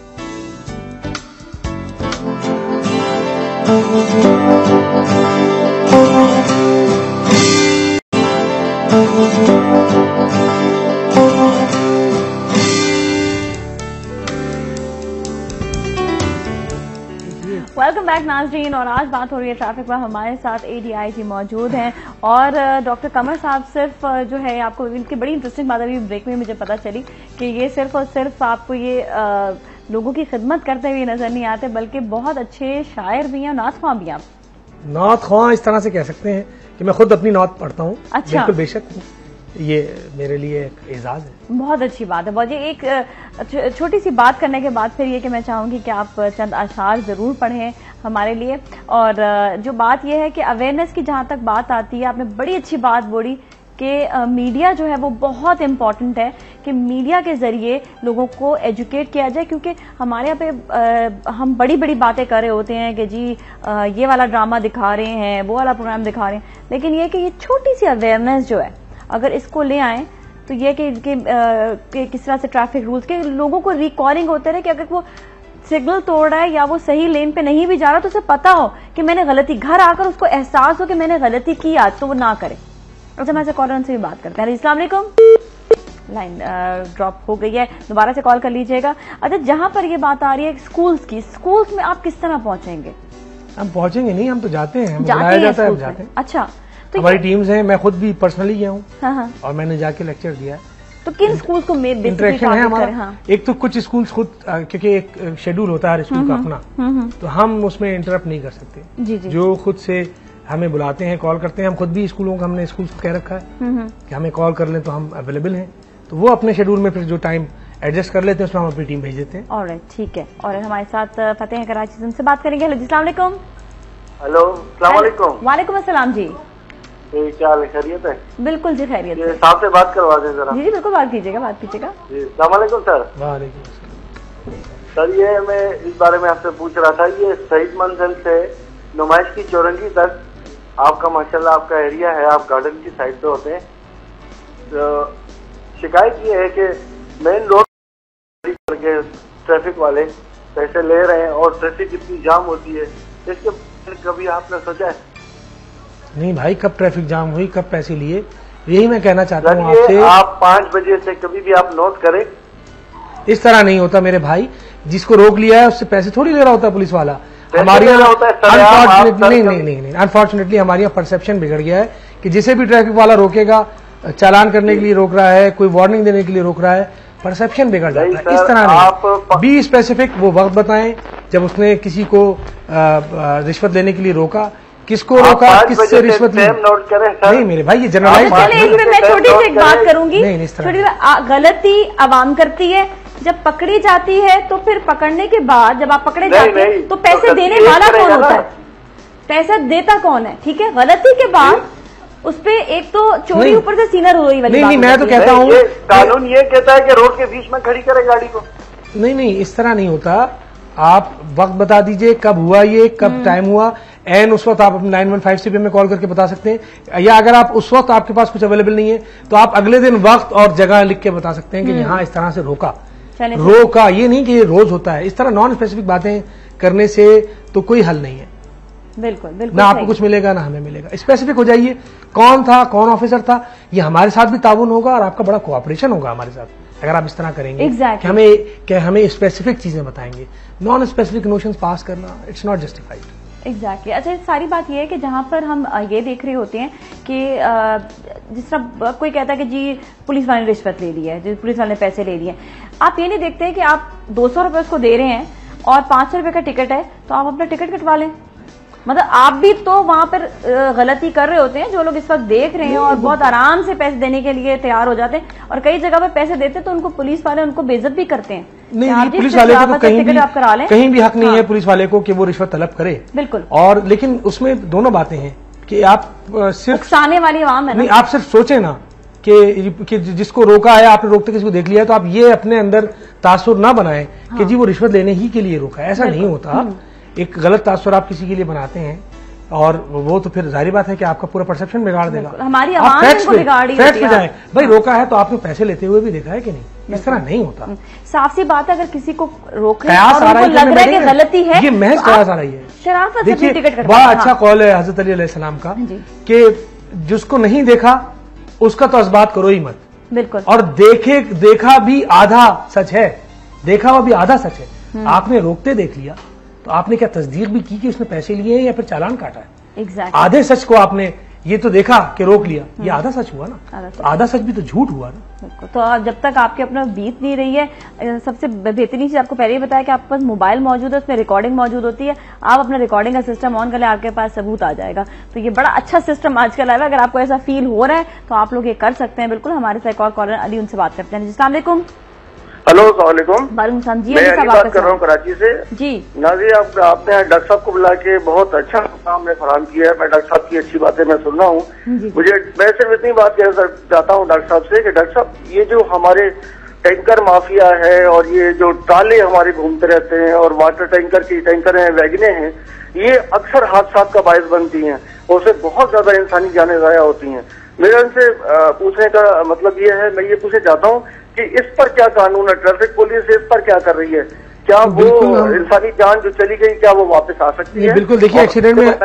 वेलकम बैक नाज़रीन, और आज बात हो रही है ट्रैफिक पर। हमारे साथ ADIG मौजूद हैं और डॉक्टर कमर साहब सिर्फ जो है आपको इनकी बड़ी इंटरेस्टिंग बात अभी ब्रेक में मुझे पता चली कि ये सिर्फ और सिर्फ आपको ये लोगों की खिदमत करते हुए नजर नहीं आते, बल्कि बहुत अच्छे शायर भी हैं, नात ख्वां भी हैं। नात ख्वां इस तरह से कह सकते हैं कि मैं खुद अपनी नात पढ़ता हूँ। अच्छा, बिल्कुल बेशक, ये मेरे लिए एक एजाज है। बहुत अच्छी बात है। बहुत एक छोटी सी बात करने के बाद फिर ये कि मैं चाहूंगी कि आप चंद अशार जरूर पढ़ें हमारे लिए। और जो बात यह है कि अवेयरनेस की जहां तक बात आती है, आपने बड़ी अच्छी बात बोली कि मीडिया जो है वो बहुत इम्पॉर्टेंट है कि मीडिया के जरिए लोगों को एजुकेट किया जाए, क्योंकि हमारे यहाँ पे हम बड़ी बड़ी बातें कर रहे होते हैं कि जी ये वाला ड्रामा दिखा रहे हैं, वो वाला प्रोग्राम दिखा रहे हैं, लेकिन ये कि ये छोटी सी अवेयरनेस जो है अगर इसको ले आए तो ये कि किस तरह से ट्रैफिक रूल्स के लोगों को रिकॉलिंग होते रहे कि अगर वो सिग्नल तोड़ रहा है या वो सही लेन पे नहीं भी जा रहा तो उसे पता हो कि मैंने गलती, घर आकर उसको एहसास हो कि मैंने गलती की आज, तो वो ना करे। अच्छा, मैं कॉलर से भी बात करते हैं। अस्सलाम वालेकुम। लाइन ड्रॉप हो गई है, दोबारा से कॉल कर लीजिएगा। अच्छा, जहां पर ये बात आ रही है स्कूल्स की, स्कूल्स में आप किस तरह पहुंचेंगे? हम पहुंचेंगे नहीं, हम तो जाते हैं, बुलाया जाता है, हम जाते हैं। अच्छा, तो हमारी टीम्स हैं, मैं खुद भी पर्सनली गया हूँ। हाँ। और मैंने जाके लेक्चर दिया। तो किन स्कूल को इंटरेक्शन है हमारा? हाँ। एक तो कुछ स्कूल खुद, क्योंकि एक शेड्यूल होता है हर स्कूल का अपना, तो हम उसमें इंटरप्ट नहीं कर सकते। जी जी। जो खुद से हमें बुलाते हैं, कॉल करते हैं, हम खुद भी स्कूलों का, हमने स्कूल को कह रखा है कि हमें कॉल कर लें तो हम अवेलेबल हैं, तो वो अपने शेड्यूल में फिर जो टाइम एडजस्ट कर लेते हैं उसमें हम अपनी टीम भेज देते हैं। ऑलराइट, ठीक है। और हमारे साथ फतेह हैं कराची से, उनसे बात करेंगे। हेलो, अस्सलाम वालेकुम। हेलो, अस्सलाम वालेकुम। वालेकुम अस्सलाम जी। क्या हाल है, खैरियत है? बिल्कुल जी, खैरियत है। साहब से बात करवा दें जरा। जी जी बिल्कुल, बात कीजिएगा, बात कीजिएगा। जी, अस्सलाम वालेकुम सर। वालेकुम सर, ये मैं इस बारे में आपसे पूछ रहा था, ये शहीद मंजिल से नुमाइश की चौरंगी तक आपका माशाल्लाह आपका एरिया है, आप गार्डन की साइड पे होते हैं, तो शिकायत ये है कि मेन रोड के ट्रैफिक वाले पैसे ले रहे हैं और ट्रैफिक इतनी जाम होती है, इसके कभी आपने सोचा है? नहीं भाई, कब ट्रैफिक जाम हुई, कब पैसे लिए, यही मैं कहना चाहता हूँ आपसे। आप 5 बजे से कभी भी आप नोट करें, इस तरह नहीं होता मेरे भाई, जिसको रोक लिया है उससे पैसे थोड़ी ले रहा होता है पुलिस वाला। हमारे यहाँ नहीं, अनफॉर्चुनेटली हमारे यहाँ परसेप्शन बिगड़ गया है कि जिसे भी ट्रैफिक वाला रोकेगा, चालान करने के लिए रोक रहा है, कोई वार्निंग देने के लिए रोक रहा है, परसेप्शन बिगड़ जाता है। इस तरह नहीं, बी स्पेसिफिक, वो वक्त बताएं जब उसने किसी को रिश्वत लेने के लिए रोका, किसको रोका, किससे रिश्वत ली। नहीं मेरे भाई, ये जनरलाइज मैं छोटी सी एक बात करूंगी। छोटी गलती आवाम करती है, जब पकड़ी जाती है तो फिर पकड़ने के बाद जब आप पकड़े जाते हैं तो पैसे देने वाला कौन होता है, पैसा देता कौन है? ठीक है, गलती के बाद उस पे एक तो चोरी ऊपर से सीना रोई वाली नहीं, मैं तो कहता हूँ कानून ये कहता है कि रोड के बीच में खड़ी करे गाड़ी को। नहीं, इस तरह नहीं होता। आप वक्त बता दीजिए कब हुआ ये, कब टाइम हुआ, एन उस वक्त आप 915 से भी हमें कॉल करके बता सकते हैं, या अगर आप उस वक्त आपके पास कुछ अवेलेबल नहीं है तो आप अगले दिन वक्त और जगह लिख के बता सकते हैं कि यहाँ इस तरह से रोका। ये नहीं कि ये रोज होता है। इस तरह नॉन स्पेसिफिक बातें करने से तो कोई हल नहीं है। बिल्कुल बिल्कुल, ना आपको कुछ मिलेगा ना हमें मिलेगा। स्पेसिफिक हो जाइए, कौन था, कौन ऑफिसर था, ये हमारे साथ भी ताउन होगा और आपका बड़ा कोऑपरेशन होगा हमारे साथ अगर आप इस तरह करेंगे। कि हमें स्पेसिफिक चीजें बताएंगे। नॉन स्पेसिफिक नोशंस पास करना, इट्स नॉट जस्टिफाइड। एग्जैक्टली। अच्छा, सारी बात यह है कि जहां पर हम ये देख रहे होते हैं कि जिस तरह कोई कहता है कि जी पुलिस वाले ने रिश्वत ले ली है, पुलिस वाले ने पैसे ले लिए, आप ये नहीं देखते कि आप 200 रुपए उसको दे रहे हैं और 500 रुपए का टिकट है तो आप अपना टिकट कटवा लें। मतलब आप भी तो वहां पर गलती कर रहे होते हैं। जो लोग इस वक्त देख रहे हैं और बहुत आराम से पैसे देने के लिए तैयार हो जाते हैं और कई जगह पर पैसे देते हैं तो उनको पुलिस वाले उनको बेइज्जत भी करते हैं। नहीं, पुलिस वाले को कहीं भी हक नहीं है पुलिस वाले को कि वो रिश्वत तलब करे। बिल्कुल। और लेकिन उसमें दोनों बातें हैं कि आप सिर्फ उकसाने वाली आवाम है। नहीं, आप सिर्फ सोचें ना कि जिसको रोका है, आपने रोकते किसी को देख लिया, तो आप ये अपने अंदर तासुर ना बनाएं कि जी वो रिश्वत लेने ही के लिए रोका है। ऐसा नहीं होता। एक गलत तासुर आप किसी के लिए बनाते हैं और वो तो फिर जाहिर बात है कि आपका पूरा परसेप्शन बिगाड़ देगा। हमारी आवाम को बिगाड़ी फैक्ट पे जाए, भाई रोका है तो आपने पैसे लेते हुए भी देखा है कि नहीं? इस तरह नहीं होता। साफ सी बात है, अगर किसी को रोक रहे हैं और उनको लग रहा है कि गलती है, ये महज कयास आ रही है। शराफत से टिकट कटवाएं। बड़ा अच्छा कॉल है हजरत अली अलैहिस्सलाम का कि जिसको नहीं देखा उसका तो इस्बात करो ही मत। बिल्कुल। और देखा भी आधा सच है, देखा हुआ भी आधा सच है। आपने रोकते देख लिया तो आपने क्या तस्दीक भी की कि उसने पैसे लिए हैं या फिर चालान काटा है? एग्जैक्टली। आधे सच को आपने ये तो देखा कि रोक लिया, ये आधा सच हुआ ना। आधा सच भी तो झूठ हुआ ना। तो जब तक आपके अपना बीत नहीं रही है, सबसे बेहतरीन चीज आपको पहले ही बताया कि आपके पास मोबाइल मौजूद है, उसमें रिकॉर्डिंग मौजूद होती है। आप अपना रिकॉर्डिंग का सिस्टम ऑन कर लें, आपके पास सबूत आ जाएगा। तो ये बड़ा अच्छा सिस्टम आजकल आया है। अगर आपको ऐसा फील हो रहा है तो आप लोग ये कर सकते हैं। बिल्कुल। हमारे साथ एक और कॉलर अली, उनसे बात करते हैं। अस्सलाम वालेकुम। हेलो, वालेकुम। जी, मैं बात कर रहा हूँ कराची से। जी नाजी, आपने डॉक्टर साहब को बुला के बहुत अच्छा काम ने फराहम किया है। मैं डॉक्टर साहब की अच्छी बातें मैं सुन रहा हूँ। मैं सिर्फ इतनी बात कहना चाहता हूँ डॉक्टर साहब से कि डॉक्टर साहब, ये जो हमारे टैंकर माफिया है और ये जो ट्राले हमारे घूमते रहते हैं और वाटर टैंकर हैं, वैगने हैं, ये अक्सर हादसा का बायस बनती हैं और उससे बहुत ज्यादा इंसानी जानें ज़ाया होती हैं। मेरा इनसे पूछने का मतलब ये है, मैं ये पूछना चाहता हूँ कि इस पर क्या कानून है? ट्रैफिक पुलिस इस पर क्या कर रही है? क्या वो इंसानी जान जो चली गई क्या वो वापस आ सकती है? बिल्कुल। देखिए, एक्सीडेंट में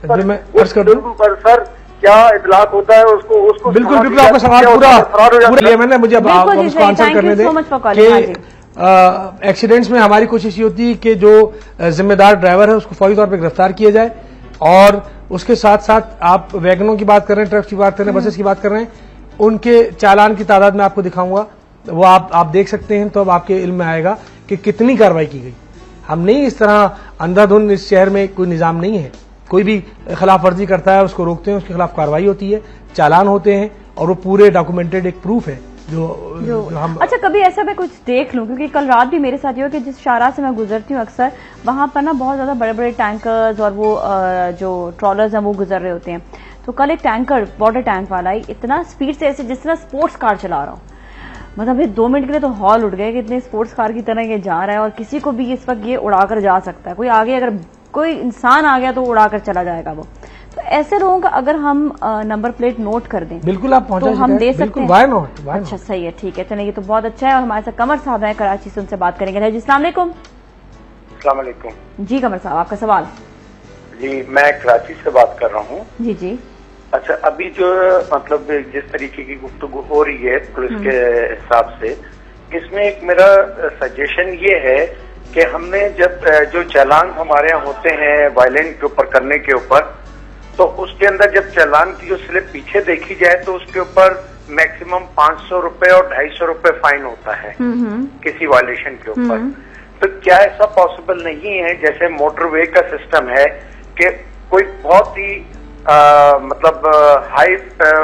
पर सर क्या इतलाक होता है उसको बिल्कुल आपका सवाल पूरा लिया मैंने, मुझे उसको आंसर करने दें। एक्सीडेंट्स में हमारी कोशिश ये होती है कि जो जिम्मेदार ड्राइवर है उसको फौरी तौर पर गिरफ्तार किया जाए और उसके साथ साथ आप वैगनों की बात कर रहे हैं, ट्रक्स की बात कर रहे हैं, बसेस की बात कर रहे हैं, उनके चालान की तादाद में आपको दिखाऊंगा, वो आप देख सकते हैं। तो अब आपके इल्म में आएगा कि कितनी कार्रवाई की गई। हम नहीं इस तरह अंधाधुंध, इस शहर में कोई निजाम नहीं है। कोई भी खिलाफ वर्जी करता है उसको रोकते हैं, उसके खिलाफ कार्रवाई होती है, चालान होते हैं और वो पूरे डॉक्यूमेंटेड एक प्रूफ है जो हम। अच्छा, कभी ऐसा मैं कुछ देख लूं, क्योंकि कल रात भी मेरे साथ ये हो कि जिस शाहराह से मैं गुजरती हूँ अक्सर, वहां पर ना बहुत ज्यादा बड़े बड़े टैंकर्स और वो जो ट्रॉलर्स हैं वो गुजर रहे होते हैं। तो कल एक टैंकर, वाटर टैंक वाला ही इतना स्पीड से, ऐसे जिस तरह स्पोर्ट्स कार चला रहा हूँ, मतलब ये 2 मिनट के लिए तो हॉल उठ गए कि इतने स्पोर्ट्स कार की तरह ये जा रहा है और किसी को भी इस वक्त ये उड़ाकर जा सकता है। कोई आगे अगर कोई इंसान आ गया तो उड़ाकर चला जाएगा वो। तो ऐसे लोगों का अगर हम नंबर प्लेट नोट कर दें, बिल्कुल आप पहुंचा, तो हम दे सकते हैं। Why not? अच्छा, सही है, ठीक है, चलिए, ये तो बहुत अच्छा है। और हमारे साथ कमर साहब हैं कराची से, उनसे बात करेंगे। जी, अस्सलाम वालेकुम। अस्सलाम वालेकुम। जी कमर साहब, आपका सवाल। जी, मैं कराची से बात कर रहा हूँ। जी जी। अच्छा, अभी जो मतलब जिस तरीके की गुफ्तगू हो रही है पुलिस के हिसाब से, इसमें एक मेरा सजेशन ये है कि हमने जब जो चालान हमारे यहाँ होते हैं वायलेंट के ऊपर करने के ऊपर, तो उसके अंदर जब चालान की जो स्लिप पीछे देखी जाए तो उसके ऊपर मैक्सिमम 500 रुपए और 250 रुपए फाइन होता है किसी वायलेशन के ऊपर। तो क्या ऐसा पॉसिबल नहीं है, जैसे मोटरवे का सिस्टम है कि कोई बहुत ही मतलब हाई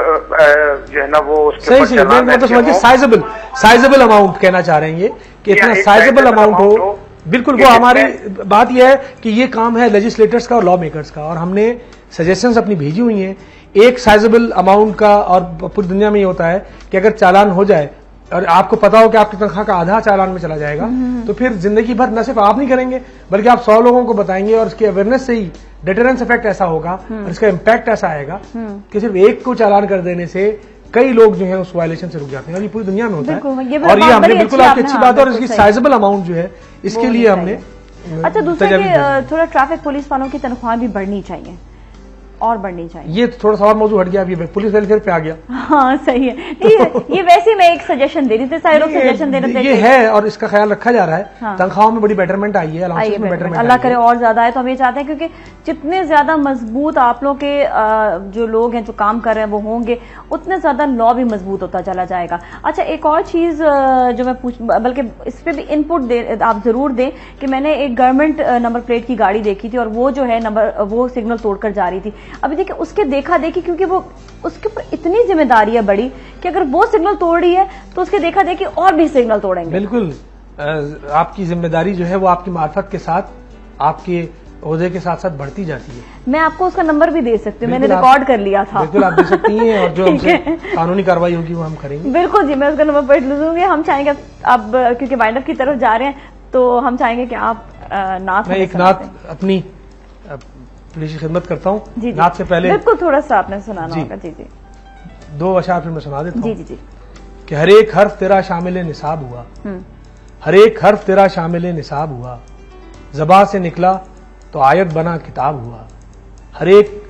जो है ना वो उसके ऊपर चालान मैं तो समझिए साइजेबल अमाउंट कहना चाह रहे हैं ये कि इतना साइजेबल अमाउंट हो। बिल्कुल, वो हमारी बात यह है कि ये काम है लेजिस्लेटर्स का और लॉ मेकर्स का, और हमने सजेशंस अपनी भेजी हुई हैं एक साइजेबल अमाउंट का। और पूरी दुनिया में ये होता है कि अगर चालान हो जाए और आपको पता हो कि आपकी तनख्वाह का आधा चालान में चला जाएगा, तो फिर जिंदगी भर न सिर्फ आप नहीं करेंगे बल्कि आप 100 लोगों को बताएंगे, और इसकी अवेयरनेस से ही डेटरेंस इफेक्ट ऐसा होगा और इसका इम्पैक्ट ऐसा आएगा कि सिर्फ एक को चालान कर देने से कई लोग जो है उस वायलेशन से रुक जाते हैं। और ये पूरी दुनिया में होता है, और ये हमने बिल्कुल आपकी अच्छी बात है। और इसकी साइजेबल अमाउंट जो है इसके लिए हमने अच्छा दूसरा कि थोड़ा ट्रैफिक पुलिस वालों की तनख्वाह भी बढ़नी चाहिए और बढ़नी चाहिए। ये थोड़ा सा और मौजूद हट गया, अभी पुलिस वेलफेयर पे आ गया। हाँ सही है। ये वैसे मैं एक सजेशन दे रही थी, सारे लोग सजेशन दे रहे थे। ये है और इसका ख्याल रखा जा रहा है। हाँ। तनख्वाहों में बड़ी बेटरमेंट आई है, अल्लाह करे और ज्यादा है। तो हम ये चाहते हैं क्योंकि जितने ज्यादा मजबूत आप लोग के जो लोग हैं जो काम कर रहे हैं वो होंगे, उतने ज्यादा लॉ भी मजबूत होता चला जाएगा। अच्छा एक और चीज जो मैं बल्कि इस पे भी इनपुट आप जरूर दें कि मैंने एक गवर्नमेंट नंबर प्लेट की गाड़ी देखी थी और वो जो है वो सिग्नल तोड़कर जा रही थी। अभी देखिए उसके देखा देखी, क्योंकि वो उसके ऊपर इतनी जिम्मेदारी है बड़ी कि अगर वो सिग्नल तोड़ रही है तो उसके देखा देखी और भी सिग्नल तोड़ेंगे। बिल्कुल, आपकी जिम्मेदारी जो है वो आपकी मार्फत के साथ आपके ओहदे के साथ साथ बढ़ती जाती है। मैं आपको उसका नंबर भी दे सकती हूँ, मैंने रिकॉर्ड कर लिया था। बिल्कुल आप दे सकती हैं, और जो हमसे कानूनी कार्रवाई होगी वो हम करेंगे। बिल्कुल जी, मैं उसका नंबर प्लेट लूंगी। हम चाहेंगे अब क्योंकि वाइंड अप की तरफ जा रहे हैं तो हम चाहेंगे कि आप नात मैं एक नात अपनी पुलिस की खिदमत करता हूँ। नात से पहले बिल्कुल थोड़ा सा आपने सुनाना होगा। जी जी, 2 अशार फिर मैं सुना देता हूँ। जी जी जी। कि हर एक हर्फ तेरा शामिल निसाब हुआ, हर एक हर्फ तेरा शामिल निसाब हुआ, ज़बान से निकला तो आयत बना किताब हुआ। हर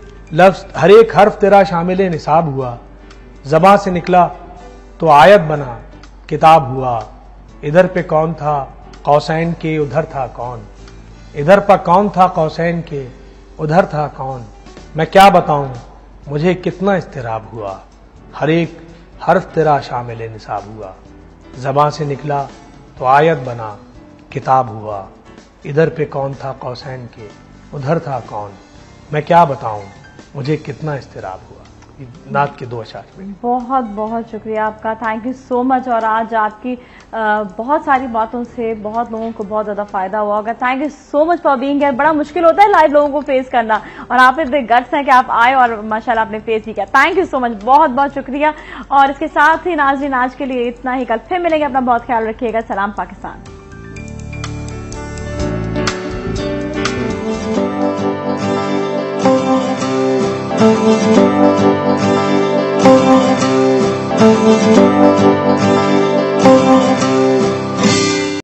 एक हर्फ तेरा शामिल निसाब हुआ, ज़बान से निकला तो आयत बना किताब हुआ। इधर पे कौन था कौसैन के, उधर था कौन, इधर पर कौन था कौसैन के, उधर था कौन। मैं क्या बताऊं मुझे कितना इस्तिराब हुआ। हर एक हर्फ तेरा शामिल निसाब हुआ, ज़बान से निकला तो आयत बना किताब हुआ। इधर पे कौन था कौसैन के, उधर था कौन। मैं क्या बताऊं मुझे कितना इस्तिराब हुआ। नात के 2 अशार। बहुत बहुत शुक्रिया आपका, थैंक यू सो मच। और आज आपकी बहुत सारी बातों से बहुत लोगों को बहुत ज्यादा फायदा हुआ होगा। Thank you so much for being here. बड़ा मुश्किल होता है लाइव लोगों को फेस करना, और आप इतने गट्स हैं कि आप आए और माशाल्लाह आपने फेस भी किया। थैंक यू सो मच, बहुत बहुत शुक्रिया। और इसके साथ ही नाज़रीन आज के लिए इतना ही, कल फिर मिलेंगे। अपना बहुत ख्याल रखिएगा। सलाम पाकिस्तान।